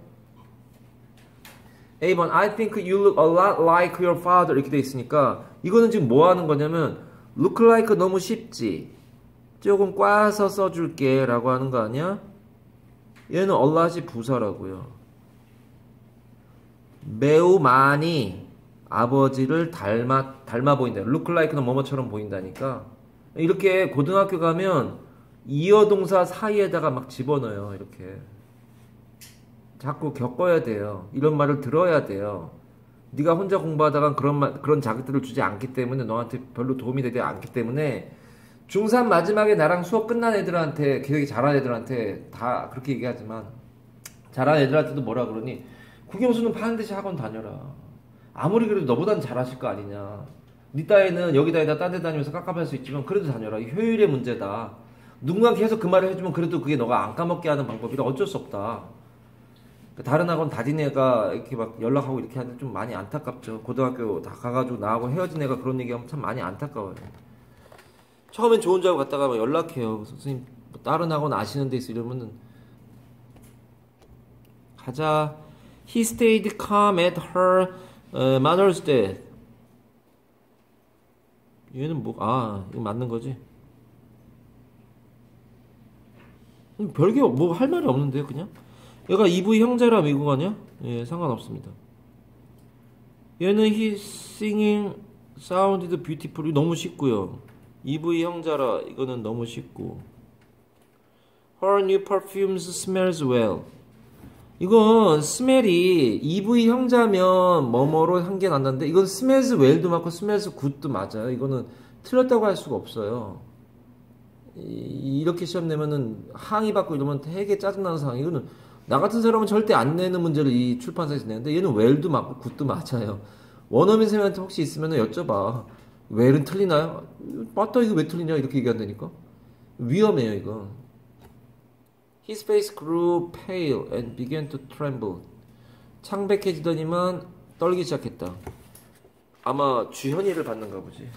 A번 I think you look a lot like your father 이렇게 돼 있으니까 이거는 지금 뭐 하는 거냐면 look like 너무 쉽지. 조금 꽈서 써줄게 라고 하는 거 아니야? 얘는 a lot이 부사라고요. 매우 많이 아버지를 닮아 보인다. look like는 뭐뭐처럼 보인다니까. 이렇게 고등학교 가면 이어동사 사이에다가 막 집어넣어요. 이렇게 자꾸 겪어야 돼요. 이런 말을 들어야 돼요. 네가 혼자 공부하다가 그런 자극들을 주지 않기 때문에 너한테 별로 도움이 되지 않기 때문에 중3 마지막에 나랑 수업 끝난 애들한테 되게 잘한 애들한테 다 그렇게 얘기하지만 잘한 애들한테도 뭐라 그러니 국영수는 반드시 학원 다녀라. 아무리 그래도 너보단 잘하실 거 아니냐. 네 따위는 여기 다니다 딴 데 다니면서 깝깝할 수 있지만 그래도 다녀라. 효율의 문제다. 누군가 계속 그 말을 해주면 그래도 그게 너가 안 까먹게 하는 방법이라 어쩔 수 없다. 다른 학원 다닌 애가 이렇게 막 연락하고 이렇게 하는데 좀 많이 안타깝죠. 고등학교 다 가가지고 나하고 헤어진 애가 그런 얘기하면 참 많이 안타까워요. 처음엔 좋은 줄 알고 갔다가 막 연락해요. 선생님 뭐 다른 학원 아시는 데 있어 이러면은 가자. He stayed calm at her mother's death. 얘는 뭐, 이거 맞는 거지? 별게 뭐 할 말이 없는데요, 그냥? 얘가 EV 형제라 미국 아니야? 예, 상관없습니다. 얘는 he singing sounded beautiful. 너무 쉽고요. EV 형제라 이거는 너무 쉽고. Her new perfumes smells well. 이건 스멜이 EV 형자면 뭐뭐로 한 게 난다는데 이건 smells well도 맞고 smells good도 맞아요. 이거는 틀렸다고 할 수가 없어요. 이렇게 시험 내면은 항의 받고 이러면 되게 짜증나는 상황. 이거는 나 같은 사람은 절대 안 내는 문제를 이 출판사에서 내는데 얘는 well도 맞고 good도 맞아요. 원어민 선생님한테 혹시 있으면 여쭤봐. well은 틀리나요? 맞다 이거 왜 틀리냐 이렇게 얘기한다니까. 위험해요 이거. His face grew pale and began to tremble. 창백해지더니만 떨기 시작했다. 아마 주현이를 봤는가 보지.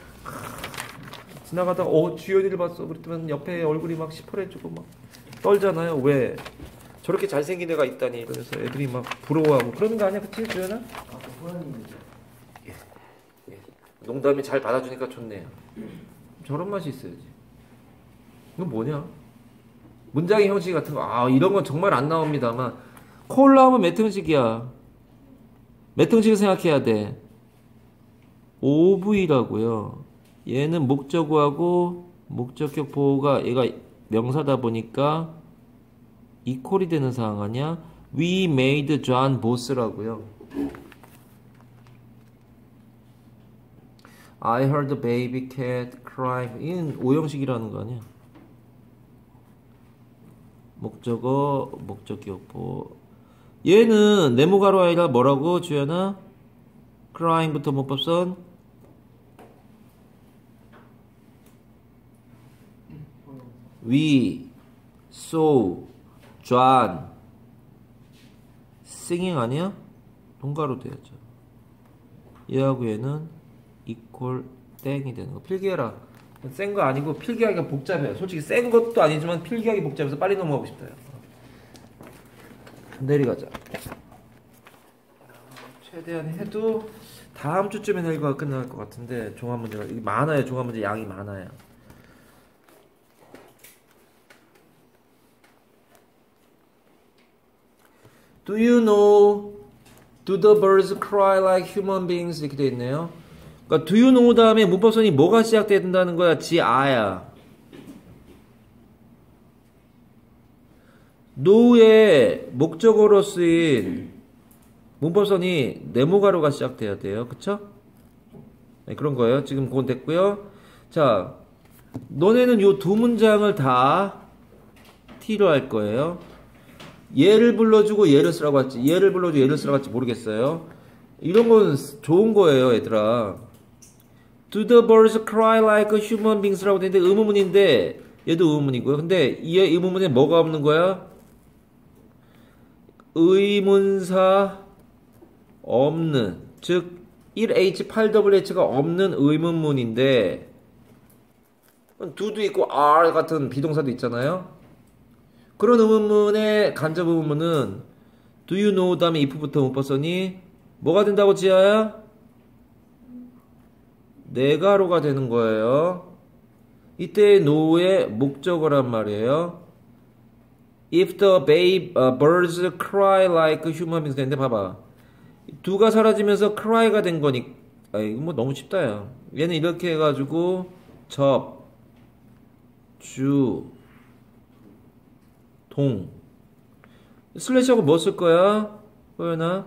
지나가다가 주현이를 봤어. 그랬더니 옆에 얼굴이 막 시퍼래지고 막 떨잖아요. 왜? 저렇게 잘생긴 애가 있다니. 그래서 애들이 막 부러워하고 그러는 거 아니야, 그치 주현아? 예. 농담이 잘 받아주니까 좋네요. 저런 맛이 있어야지. 이건 뭐냐? 문장의 형식 같은 거, 이런 건 정말 안 나옵니다만, 콜라 하면 몇 형식이야? 몇 형식을 생각해야 돼? OV라고요. 얘는 목적어하고 목적격 보호가 얘가 명사다 보니까 이퀄이 되는 상황 아니야? We made John boss라고요. I heard the baby cat crying. 이는 오형식이라는 거 아니야? 목적어, 목적격 보호. 얘는 네모가로 아니라 뭐라고 주연아? crying부터 문법선 we saw John singing 아니야? 동가로 돼야죠. 얘하고 얘는 equal 땡이 되는 거. 필기해라. 센 거 아니고 필기하기가 복잡해요. 솔직히 센 것도 아니지만 필기하기 복잡해서 빨리 넘어가고 싶다. 내려가자. 최대한 해도 다음 주쯤에 내일과 끝날 것 같은데 종합 문제가 많아요. 종합 문제 양이 많아요. Do you know Do the birds cry like human beings? 이렇게 돼 있네요. 그러니까 do you know 다음에 문법선이 뭐가 시작된다는 거야? 지아야. know의 목적어로 쓰인 문법선이 네모가로가 시작돼야 돼요. 그쵸? 네, 그런 거예요. 지금 그건 됐고요. 자, 너네는 요 두 문장을 다 T로 할 거예요. 얘를 불러주고 얘를 쓰라고 할지, 얘를 불러주고 얘를 쓰라고 할지 모르겠어요. 이런 건 좋은 거예요, 얘들아. Do the birds cry like human beings? 라고 되는데 의문문인데 얘도 의문문이고요. 근데 이 의문문에 뭐가 없는 거야? 의문사 없는, 즉 1H8WH가 없는 의문문인데 do도 있고 are 같은 비동사도 있잖아요. 그런 의문문의 간접 의문문은 do you know 다음에 if부터 문법선이 뭐가 된다고 지아야? 네가로가 되는 거예요. 이때 know의 목적어란 말이에요. If the birds cry like human beings 되는데 봐봐. do가 사라지면서 cry가 된 거니까 이거 뭐 너무 쉽다 야. 얘는 이렇게 해가지고 접, 주, 동 슬래시하고 뭐 쓸 거야? 호연아?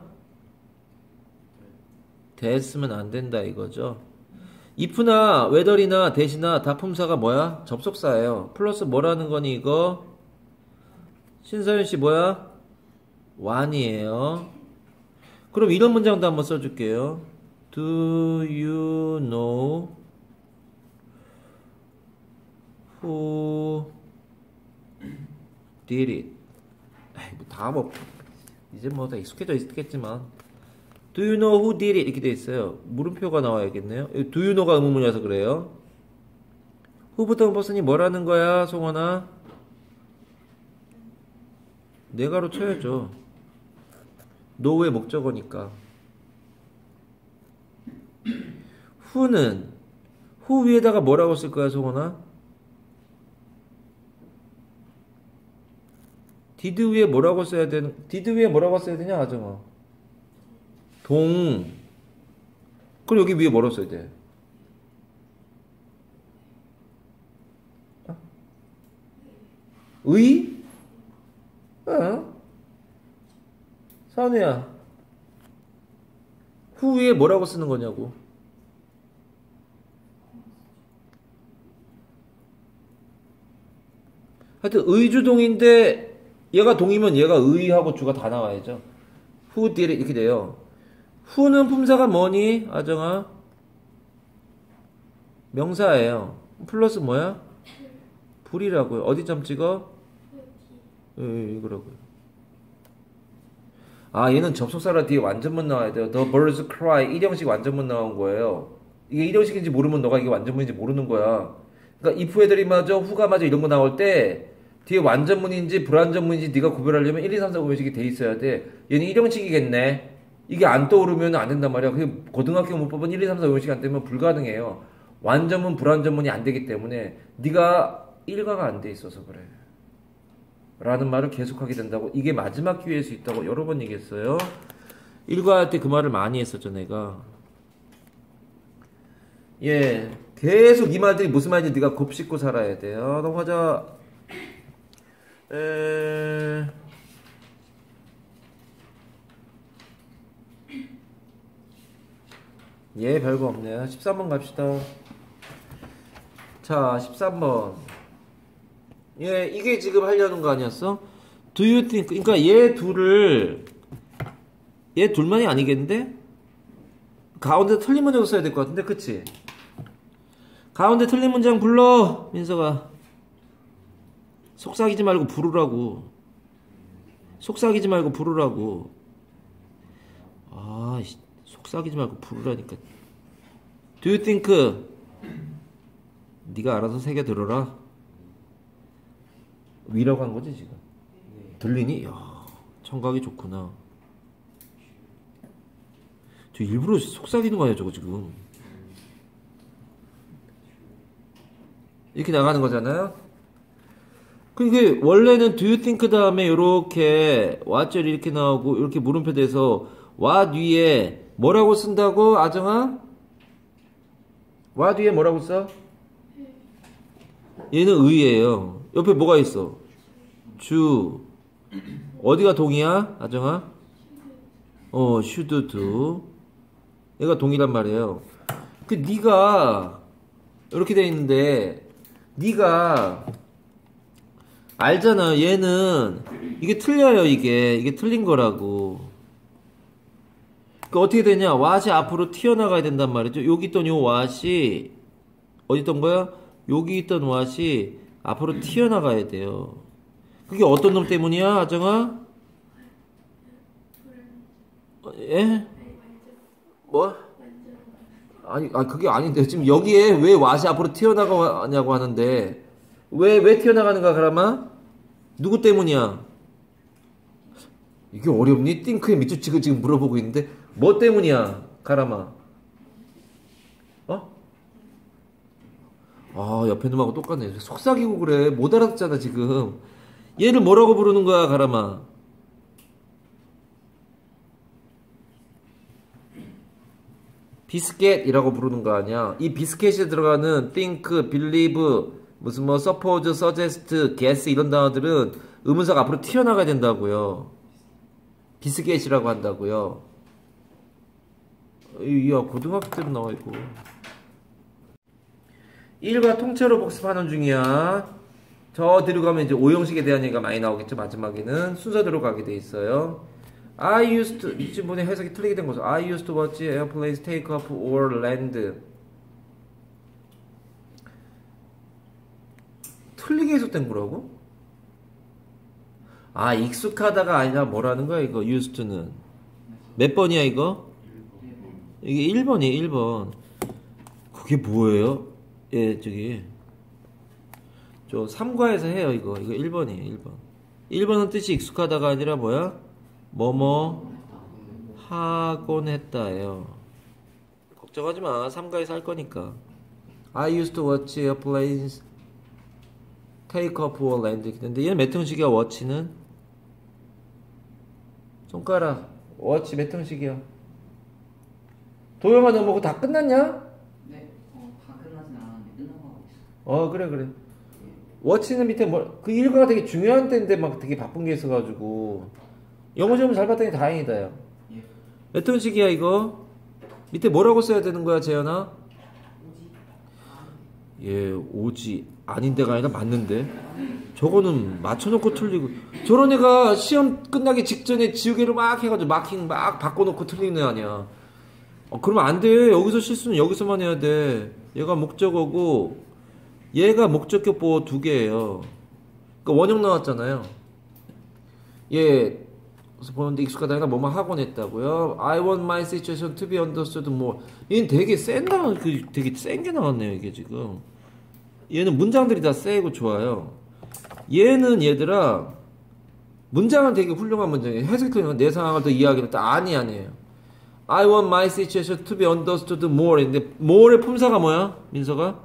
됐으면 안 된다 이거죠. if나 whether이나 that이나 다 품사가 뭐야? 접속사예요. 플러스 뭐라는 거니 이거? 신서연씨 뭐야? one이에요. 그럼 이런 문장도 한번 써줄게요. Do you know who did it? 다 뭐 이제 뭐 다 익숙해져 있겠지만 Do you know who did it? 이렇게 돼 있어요. 물음표가 나와야겠네요. Do you know가 의문문이라서 그래요. who부터 문법선이 뭐라는 거야, 송원아? 네가로 쳐야죠. know의 목적어니까. who는 who 위에다가 뭐라고 쓸 거야, 송원아? did 위에 뭐라고 써야 되는? did 위에 뭐라고 써야 되냐, 아정아? 동. 그럼 여기 위에 뭐라고 써야 돼? 의? 사은우야, 후 위에 뭐라고 쓰는 거냐고. 하여튼 의주동인데 얘가 동이면 얘가 의하고 주가 다 나와야죠. who did it 이렇게 돼요. who는 품사가 뭐니? 아정아? 명사예요. 플러스 뭐야? 불이라고요. 어디 점 찍어? 이거라고요. 아, 얘는 접속사라 뒤에 완전문 나와야 돼요. The birds cry. 일형식 완전문 나온 거예요. 이게 일형식인지 모르면 너가 이게 완전문인지 모르는 거야. 그러니까 if 애들이 마저, who가 마저 이런 거 나올 때 뒤에 완전문인지 불완전문인지 네가 구별하려면 1, 2, 3, 4, 5 형식이 돼 있어야 돼. 얘는 일형식이겠네. 이게 안 떠오르면 안 된단 말이야. 그게 고등학교 문법은 1, 2, 3, 4, 5 형식이 안 되면 불가능해요. 완전문, 불완전문이 안 되기 때문에 네가 일가가 안 돼 있어서 그래. 라는 말을 계속하게 된다고. 이게 마지막 기회일 수 있다고 여러 번 얘기했어요. 일과할 때 그 말을 많이 했었죠, 내가. 예, 계속 이 말들이 무슨 말인지 네가 곱씹고 살아야 돼요. 넘어가자. 예, 별거 없네요. 13번 갑시다. 자, 13번. 예, 이게 지금 하려는 거 아니었어? Do you think, 그러니까 얘 둘만이 아니겠는데? 가운데 틀린 문장 써야 될 것 같은데, 그치? 가운데 틀린 문장 불러, 민서가. 속삭이지 말고 부르라고. 속삭이지 말고 부르라고. 아, 속삭이지 말고 부르라니까. Do you think? 네가 알아서 새겨 들어라. 위라고 한 거지 지금. 들리니? 야, 청각이 좋구나. 저 일부러 속삭이는 거 아니야 저거 지금. 이렇게 나가는 거잖아요. 그게 원래는 do you think 다음에 이렇게 왓절 이렇게 나오고 이렇게 물음표 돼서 와 뒤에 뭐라고 쓴다고 아정아? 와 뒤에 뭐라고 써? 얘는 의예요. 옆에 뭐가 있어? 주. 어디가 동이야 아정아? should do. 얘가 동이란 말이에요. 그 네가 이렇게 돼 있는데 네가 알잖아. 얘는 이게 틀려요. 이게 틀린 거라고. 그 어떻게 되냐? what이 앞으로 튀어나가야 된단 말이죠. 여기 있던 요 what이 어디 있던 거야? 여기 있던 what이 앞으로 튀어나가야 돼요. 그게 어떤 놈 때문이야, 아정아? 예? 뭐? 아니, 그게 아닌데. 지금 여기에 왜 what이 앞으로 튀어나가냐고 하는데. 왜 튀어나가는가, 그러면? 누구 때문이야? 이게 어렵니? 띵크에 밑줄 치고 지금 물어보고 있는데. 뭐 때문이야, 가라마? 옆에 놈하고 똑같네. 속삭이고 그래. 못 알아듣잖아, 지금. 얘를 뭐라고 부르는 거야, 가라마? 비스켓이라고 부르는 거 아니야? 이 비스켓에 들어가는 think, believe, 무슨 뭐 suppose, suggest, guess 이런 단어들은 의문사가 앞으로 튀어나가야 된다고요. 비스켓이라고 한다고요. 야, 고등학교 때로 나와 있고. 1과 통째로 복습하는 중이야. 저 뒤로 가면 이제 오형식에 대한 얘기가 많이 나오겠죠. 마지막에는 순서대로 가게 돼 있어요. I used to, 이 지문의 해석이 틀리게 된 거죠. I used to watch airplanes take off or land. 틀리게 해석된 거라고? 익숙하다가 아니라 뭐라는 거야 이거 used to는. 몇 번이야 이거? 이게 1번이에요 1번. 그게 뭐예요? 예 저기 저 3과에서 해요 이거 1번이에요 1번. 1번은 뜻이 익숙하다가 아니라 뭐야? 뭐뭐 하곤 했다예요. 걱정하지 마. 3과에서 할 거니까. I used to watch airplanes take off or land. 근데 얘는 몇 형식이야? watch는? 손가락. watch 몇 형식이야? 도영아 너 뭐고 다 끝났냐? 네. 다 끝나진 않았는데 끝나고 있어. 그래. watch는 밑에 그 일과가 되게 중요한 때인데 막 되게 바쁜 게 있어가지고 영어 시험 잘 봤더니 다행이다 요. 예. 몇 형식이야 이거? 밑에 뭐라고 써야 되는 거야 재현아? 예, 오지 아닌데가 아니라 맞는데 저거는 맞춰놓고 틀리고 저런 애가 시험 끝나기 직전에 지우개로 막 해가지고 마킹 막 바꿔놓고 틀리는 애 아니야. 그러면 안 돼. 여기서 실수는 여기서만 해야 돼. 얘가 목적어고 얘가 목적격 보호 2개예요. 그러니까 원형 나왔잖아요. 얘 그래서 보는데 익숙하다 아니라 뭐만 하곤 했다고요. I want my situation to be understood more. 얘는 되게 되게 센 게 나왔네요 이게 지금. 얘는 문장들이 다 세고 좋아요. 얘는 얘들아 문장은 되게 훌륭한 문장이에요. 해석이 틀리면 내 상황을 더 이해하겠다. 아니에요. I want my situation to be understood more. 근데 more의 품사가 뭐야? 민서가?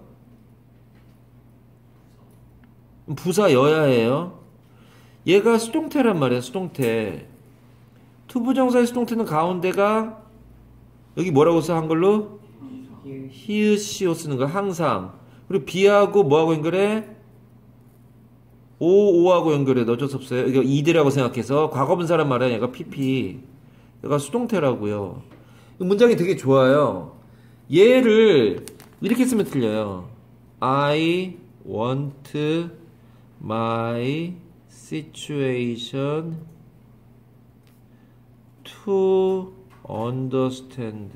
부사여야예요. 얘가 수동태란 말이야. 수동태. 투부정사의 수동태는 가운데가 여기 뭐라고 써 한글로? 히읗시오 쓰는 거 항상. 그리고 비하고 뭐하고 연결해? 오하고 연결해. 어쩔 수 없어요. 이거 이들이라고 생각해서 과거분사란 말이야. 얘가 PP. 얘가 수동태라고요. 문장이 되게 좋아요. 얘를 이렇게 쓰면 틀려요. I want my situation to understand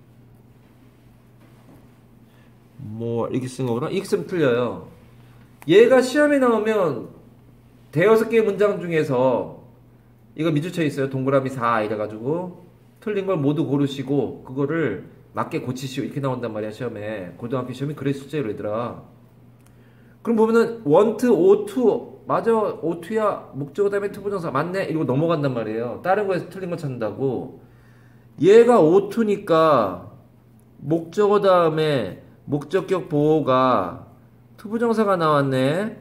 more. 이렇게 쓴 거구나. 이렇게 쓰면 틀려요. 얘가 시험에 나오면 대여섯 개의 문장 중에서 이거 밑줄쳐 있어요. 동그라미 4 이래가지고 틀린 걸 모두 고르시고 그거를 맞게 고치시오 이렇게 나온단 말이야 시험에. 고등학교 시험이 그래 숙제로 얘들아. 그럼 보면은 want, ought 맞아 ought야 목적어 다음에 투부정사 맞네 이러고 넘어간단 말이에요. 다른 거에서 틀린 거 찾는다고. 얘가 ouught니까 목적어 다음에 목적격 보호가 투부정사가 나왔네.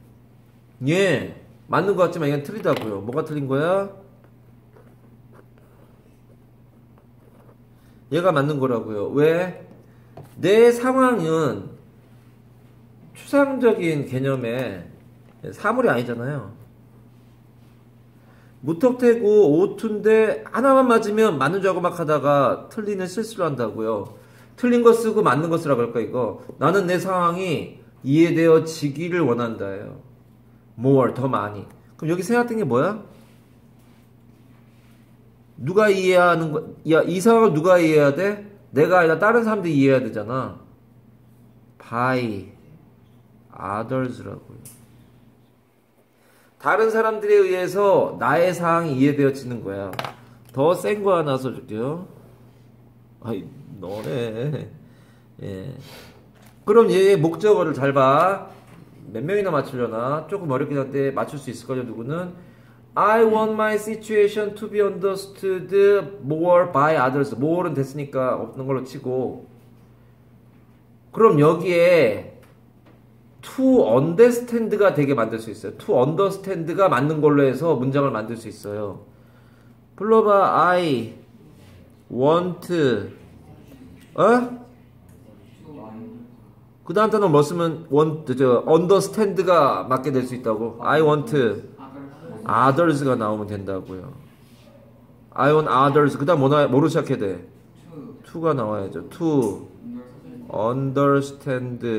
예 맞는 것 같지만 이건 틀리다고요. 뭐가 틀린 거야? 얘가 맞는 거라고요. 왜? 내 상황은 추상적인 개념의 사물이 아니잖아요. 무턱대고 오투인데 하나만 맞으면 맞는 줄 알고 막 하다가 틀리는 실수를 한다고요. 틀린 거 쓰고 맞는 거 쓰라고 할까 이거. 나는 내 상황이 이해되어지기를 원한다예요. more, 더 많이. 그럼 여기 생각된 게 뭐야? 누가 이해하는 거? 야, 이 상황을 누가 이해해야 돼? 내가 아니라 다른 사람들이 이해해야 되잖아. by others라고요. 다른 사람들에 의해서 나의 상황이 이해되어지는 거야. 더 센 거 하나 써줄게요. 아이, 너네. 예. 그럼 얘의 목적어를 잘 봐. 몇 명이나 맞추려나? 조금 어렵긴 한데 맞출 수 있을 거죠, 누구는? I want my situation to be understood more by others. more는 됐으니까 없는 걸로 치고. 그럼 여기에 to understand가 되게 만들 수 있어요. to understand가 맞는 걸로 해서 문장을 만들 수 있어요. 불러봐. I want 그 다음 단어 뭐 쓰면 understand가 맞게 될 수 있다고. I want others가 나오면 된다고요. I want others. 그 다음 뭐로 시작해야 돼? to가 나와야죠. to understand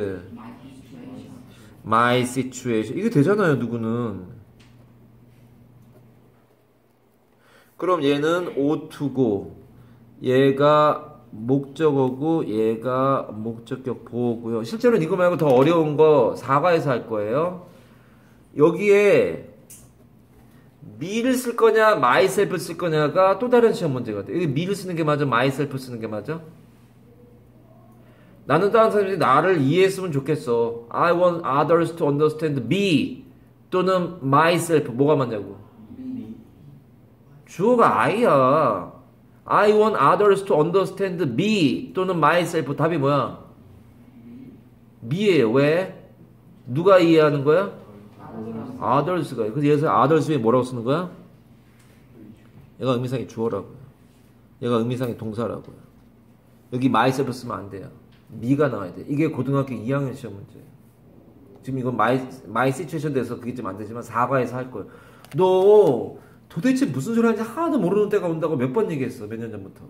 my situation. 이게 되잖아요, 누구는. 그럼 얘는 oughto고, 얘가 목적어고, 얘가 목적격 보호고요. 실제로는 이거 말고 더 어려운 거 사과에서 할 거예요. 여기에 me를 쓸 거냐, myself 쓸 거냐가 또 다른 시험 문제가 돼. 여기 me를 쓰는 게 맞아, myself 쓰는 게 맞아? 나는 다른 사람들이 나를 이해했으면 좋겠어. I want others to understand me 또는 myself. 뭐가 맞냐고? 주어가 I야. I want others to understand me 또는 myself. 답이 뭐야? me예요. 왜? 누가 이해하는 거야? others가. 그래서 여기서 others 위에 뭐라고 쓰는 거야? 얘가 의미상의 주어라고요. 얘가 의미상의 동사라고요. 여기 myself 쓰면 안 돼요. 미가 나와야 돼. 이게 고등학교 2학년 시험 문제예요. 지금 이건 my situation 돼서 그게 좀 안 되지만 사과에서 할 거예요. 너 도대체 무슨 소리 하는지 하나도 모르는 때가 온다고 몇 번 얘기했어. 몇 년 전부터.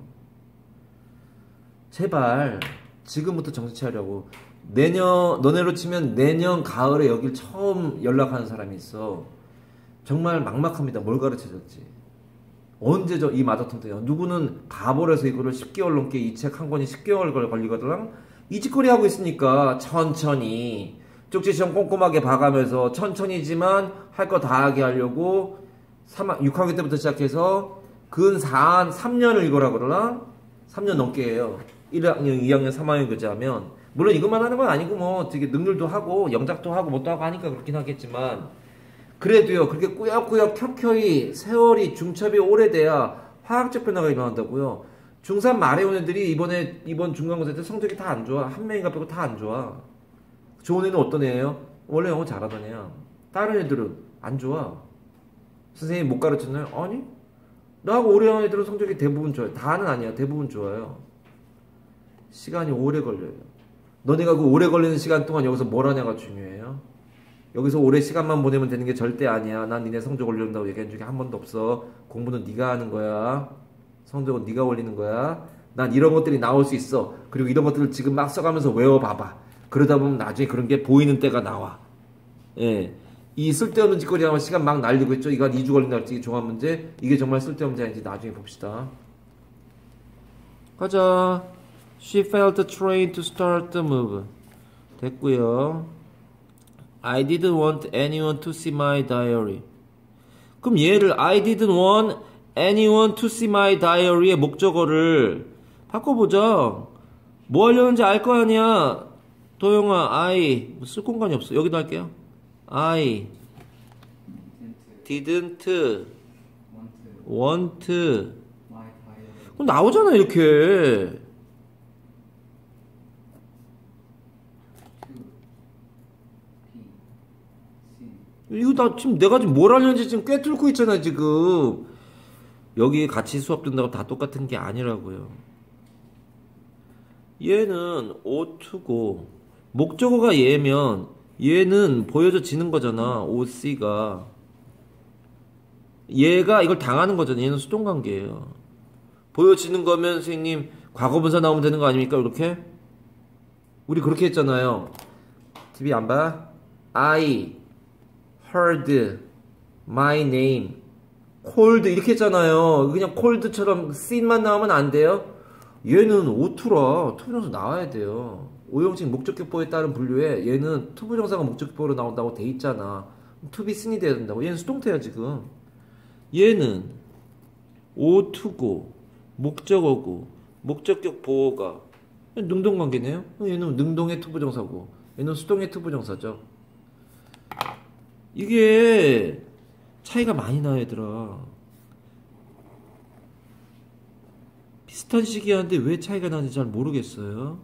제발 지금부터 정신 차리라고. 너네로 치면 내년 가을에 여길 처음 연락하는 사람이 있어. 정말 막막합니다. 뭘 가르쳐줬지. 언제 이 마더통때요. 누구는 가벌에서 이거를 10개월 넘게 이 책 한 권이 10개월 걸리거든. 이 짓거리 하고 있으니까 천천히 쪽지 시험 꼼꼼하게 봐가면서 천천히지만 할 거 다 하게 하려고 6학년 때부터 시작해서 근 3년을 이거라 그러나 3년 넘게 해요. 1학년, 2학년, 3학년 교재하면 물론 이것만 하는 건 아니고 뭐 되게 능률도 하고 영작도 하고 뭣도 하고 하니까 그렇긴 하겠지만 그래도요, 그렇게 꾸역꾸역 켜켜이 세월이 중첩이 오래돼야 화학적 변화가 일어난다고요. 중3 말에 온 애들이 이번 중간고사 때 성적이 다 안 좋아. 한 명인가 빼고 다 안 좋아. 좋은 애는 어떤 애예요? 원래 영어 잘하던 애야. 다른 애들은 안 좋아. 선생님이 못 가르쳤나요? 아니, 나하고 오래 한 애들은 성적이 대부분 좋아요. 다는 아니야. 대부분 좋아요. 시간이 오래 걸려요. 너네가 그 오래 걸리는 시간 동안 여기서 뭘 하냐가 중요해요. 여기서 오래 시간만 보내면 되는 게 절대 아니야. 난 니네 성적 올린다고 얘기한 적이 한 번도 없어. 공부는 네가 하는 거야. 성적은 네가 올리는 거야. 난 이런 것들이 나올 수 있어. 그리고 이런 것들을 지금 막 써가면서 외워봐봐. 그러다 보면 나중에 그런 게 보이는 때가 나와. 예. 이 쓸데없는 짓거리 하면 시간 막 날리고 있죠. 이거 한 2주 걸린다 할지 종합 문제. 이게 정말 쓸데없는 문제인지 나중에 봅시다. 가자. She felt the train to start the move. 됐고요. I didn't want anyone to see my diary. 그럼 얘를 I didn't want anyone to see my diary의 목적어를 바꿔보자. 뭐 하려는지 알 거 아니야. 도영아, I 쓸 공간이 없어. 여기도 할게요. I didn't want. 그럼 나오잖아 이렇게. 이거 지금 내가 지금 뭘 하려는지 지금 꿰뚫고 있잖아 지금. 여기 같이 수업 듣는다고 다 똑같은 게 아니라고요. 얘는 oughto고 목적어가 얘면 얘는 보여져지는 거잖아. OC가 얘가 이걸 당하는 거잖아. 얘는 수동관계예요. 보여지는 거면 선생님 과거분사 나오면 되는 거 아닙니까? 이렇게 우리 그렇게 했잖아요. TV 안 봐? I heard my name cold 이렇게 했잖아요. 그냥 cold처럼 seen만 나오면 안 돼요. 얘는 오투라 투부정사 나와야 돼요. 오형식 목적격보에 따른 분류에 얘는 투부정사가 목적격보로 나온다고 돼 있잖아. to be seen이 돼야 된다고. 얘는 수동태야 지금. 얘는 오투고 목적어고 목적격 보호가 능동관계네요. 얘는 능동의 투부정사고 얘는 수동의 투부정사죠. 이게 차이가 많이 나요 얘들아. 비슷한 시기한데 왜 차이가 나는지 잘 모르겠어요.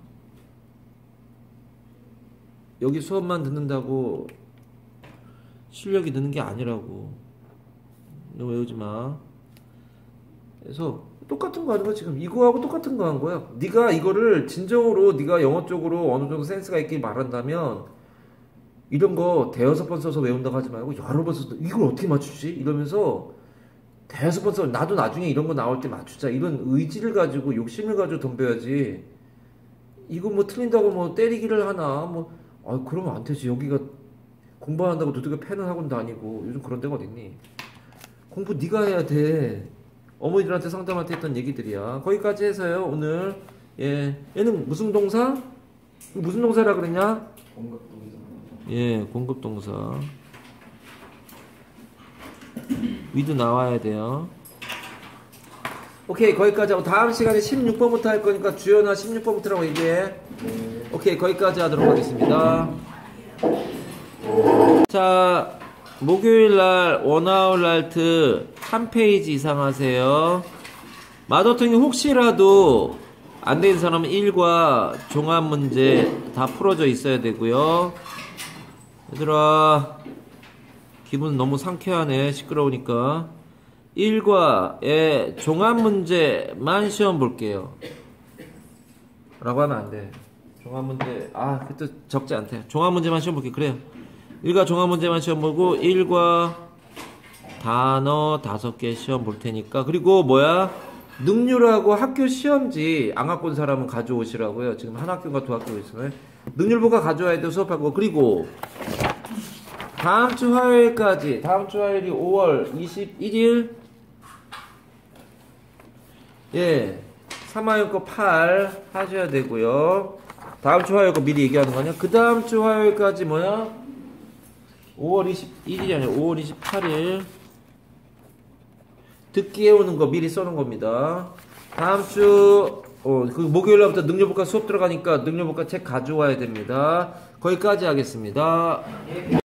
여기 수업만 듣는다고 실력이 느는 게 아니라고. 너 외우지 마. 그래서 똑같은 거 하는 거 지금 이거하고 똑같은 거 한 거야. 네가 이거를 진정으로 네가 영어 쪽으로 어느 정도 센스가 있게 말한다면 이런 거 대여섯 번 써서 외운다고 하지 말고 여러 번 써서 이걸 어떻게 맞추지? 이러면서 대여섯 번 써서 나도 나중에 이런 거 나올 때 맞추자. 이런 의지를 가지고 욕심을 가지고 덤벼야지. 이거 뭐 틀린다고 뭐 때리기를 하나 뭐 그러면 안 되지. 여기가 공부한다고 누드가 패는 학원도 아니고 요즘 그런 데가 어딨니? 공부 네가 해야 돼. 어머니들한테 상담할 때 했던 얘기들이야. 거기까지 해서요 오늘. 예, 얘는 무슨 동사? 무슨 동사라 그랬냐? 공급동사. 예, 공급동사. 위드 나와야 돼요. 오케이, 거기까지 하고 다음 시간에 16번부터 할 거니까 주연아 16번부터라고 얘기해. 오케이, 거기까지 하도록 하겠습니다. 자, 목요일날 원아웃 알트 한 페이지 이상 하세요. 마더통이 혹시라도 안 된 사람은 1과 종합문제 다 풀어져 있어야 되고요. 얘들아 기분 너무 상쾌하네. 시끄러우니까 1과의 종합문제만 시험 볼게요 라고 하면 안돼. 종합문제 그것도 적지 않대. 종합문제만 시험 볼게. 그래요. 1과 종합문제만 시험 보고 1과 단어 5개 시험 볼 테니까. 그리고 뭐야? 능률하고 학교 시험지 안 갖고 온 사람은 가져오시라고요. 지금 한 학교가 두 학교 있으면 능률보가 가져와야 돼. 수업하고. 그리고 다음 주 화요일까지, 다음 주 화요일이 5월 21일 예 3화요일 거 8 하셔야 되고요. 다음 주 화요일 거 미리 얘기하는 거냐? 그 다음 주 화요일까지 뭐야? 5월 21일이 아니라 5월 28일 듣기 해오는 거 미리 써놓은 겁니다. 다음 주 그 목요일날부터 능력평가 수업 들어가니까 능력평가 책 가져와야 됩니다. 거기까지 하겠습니다.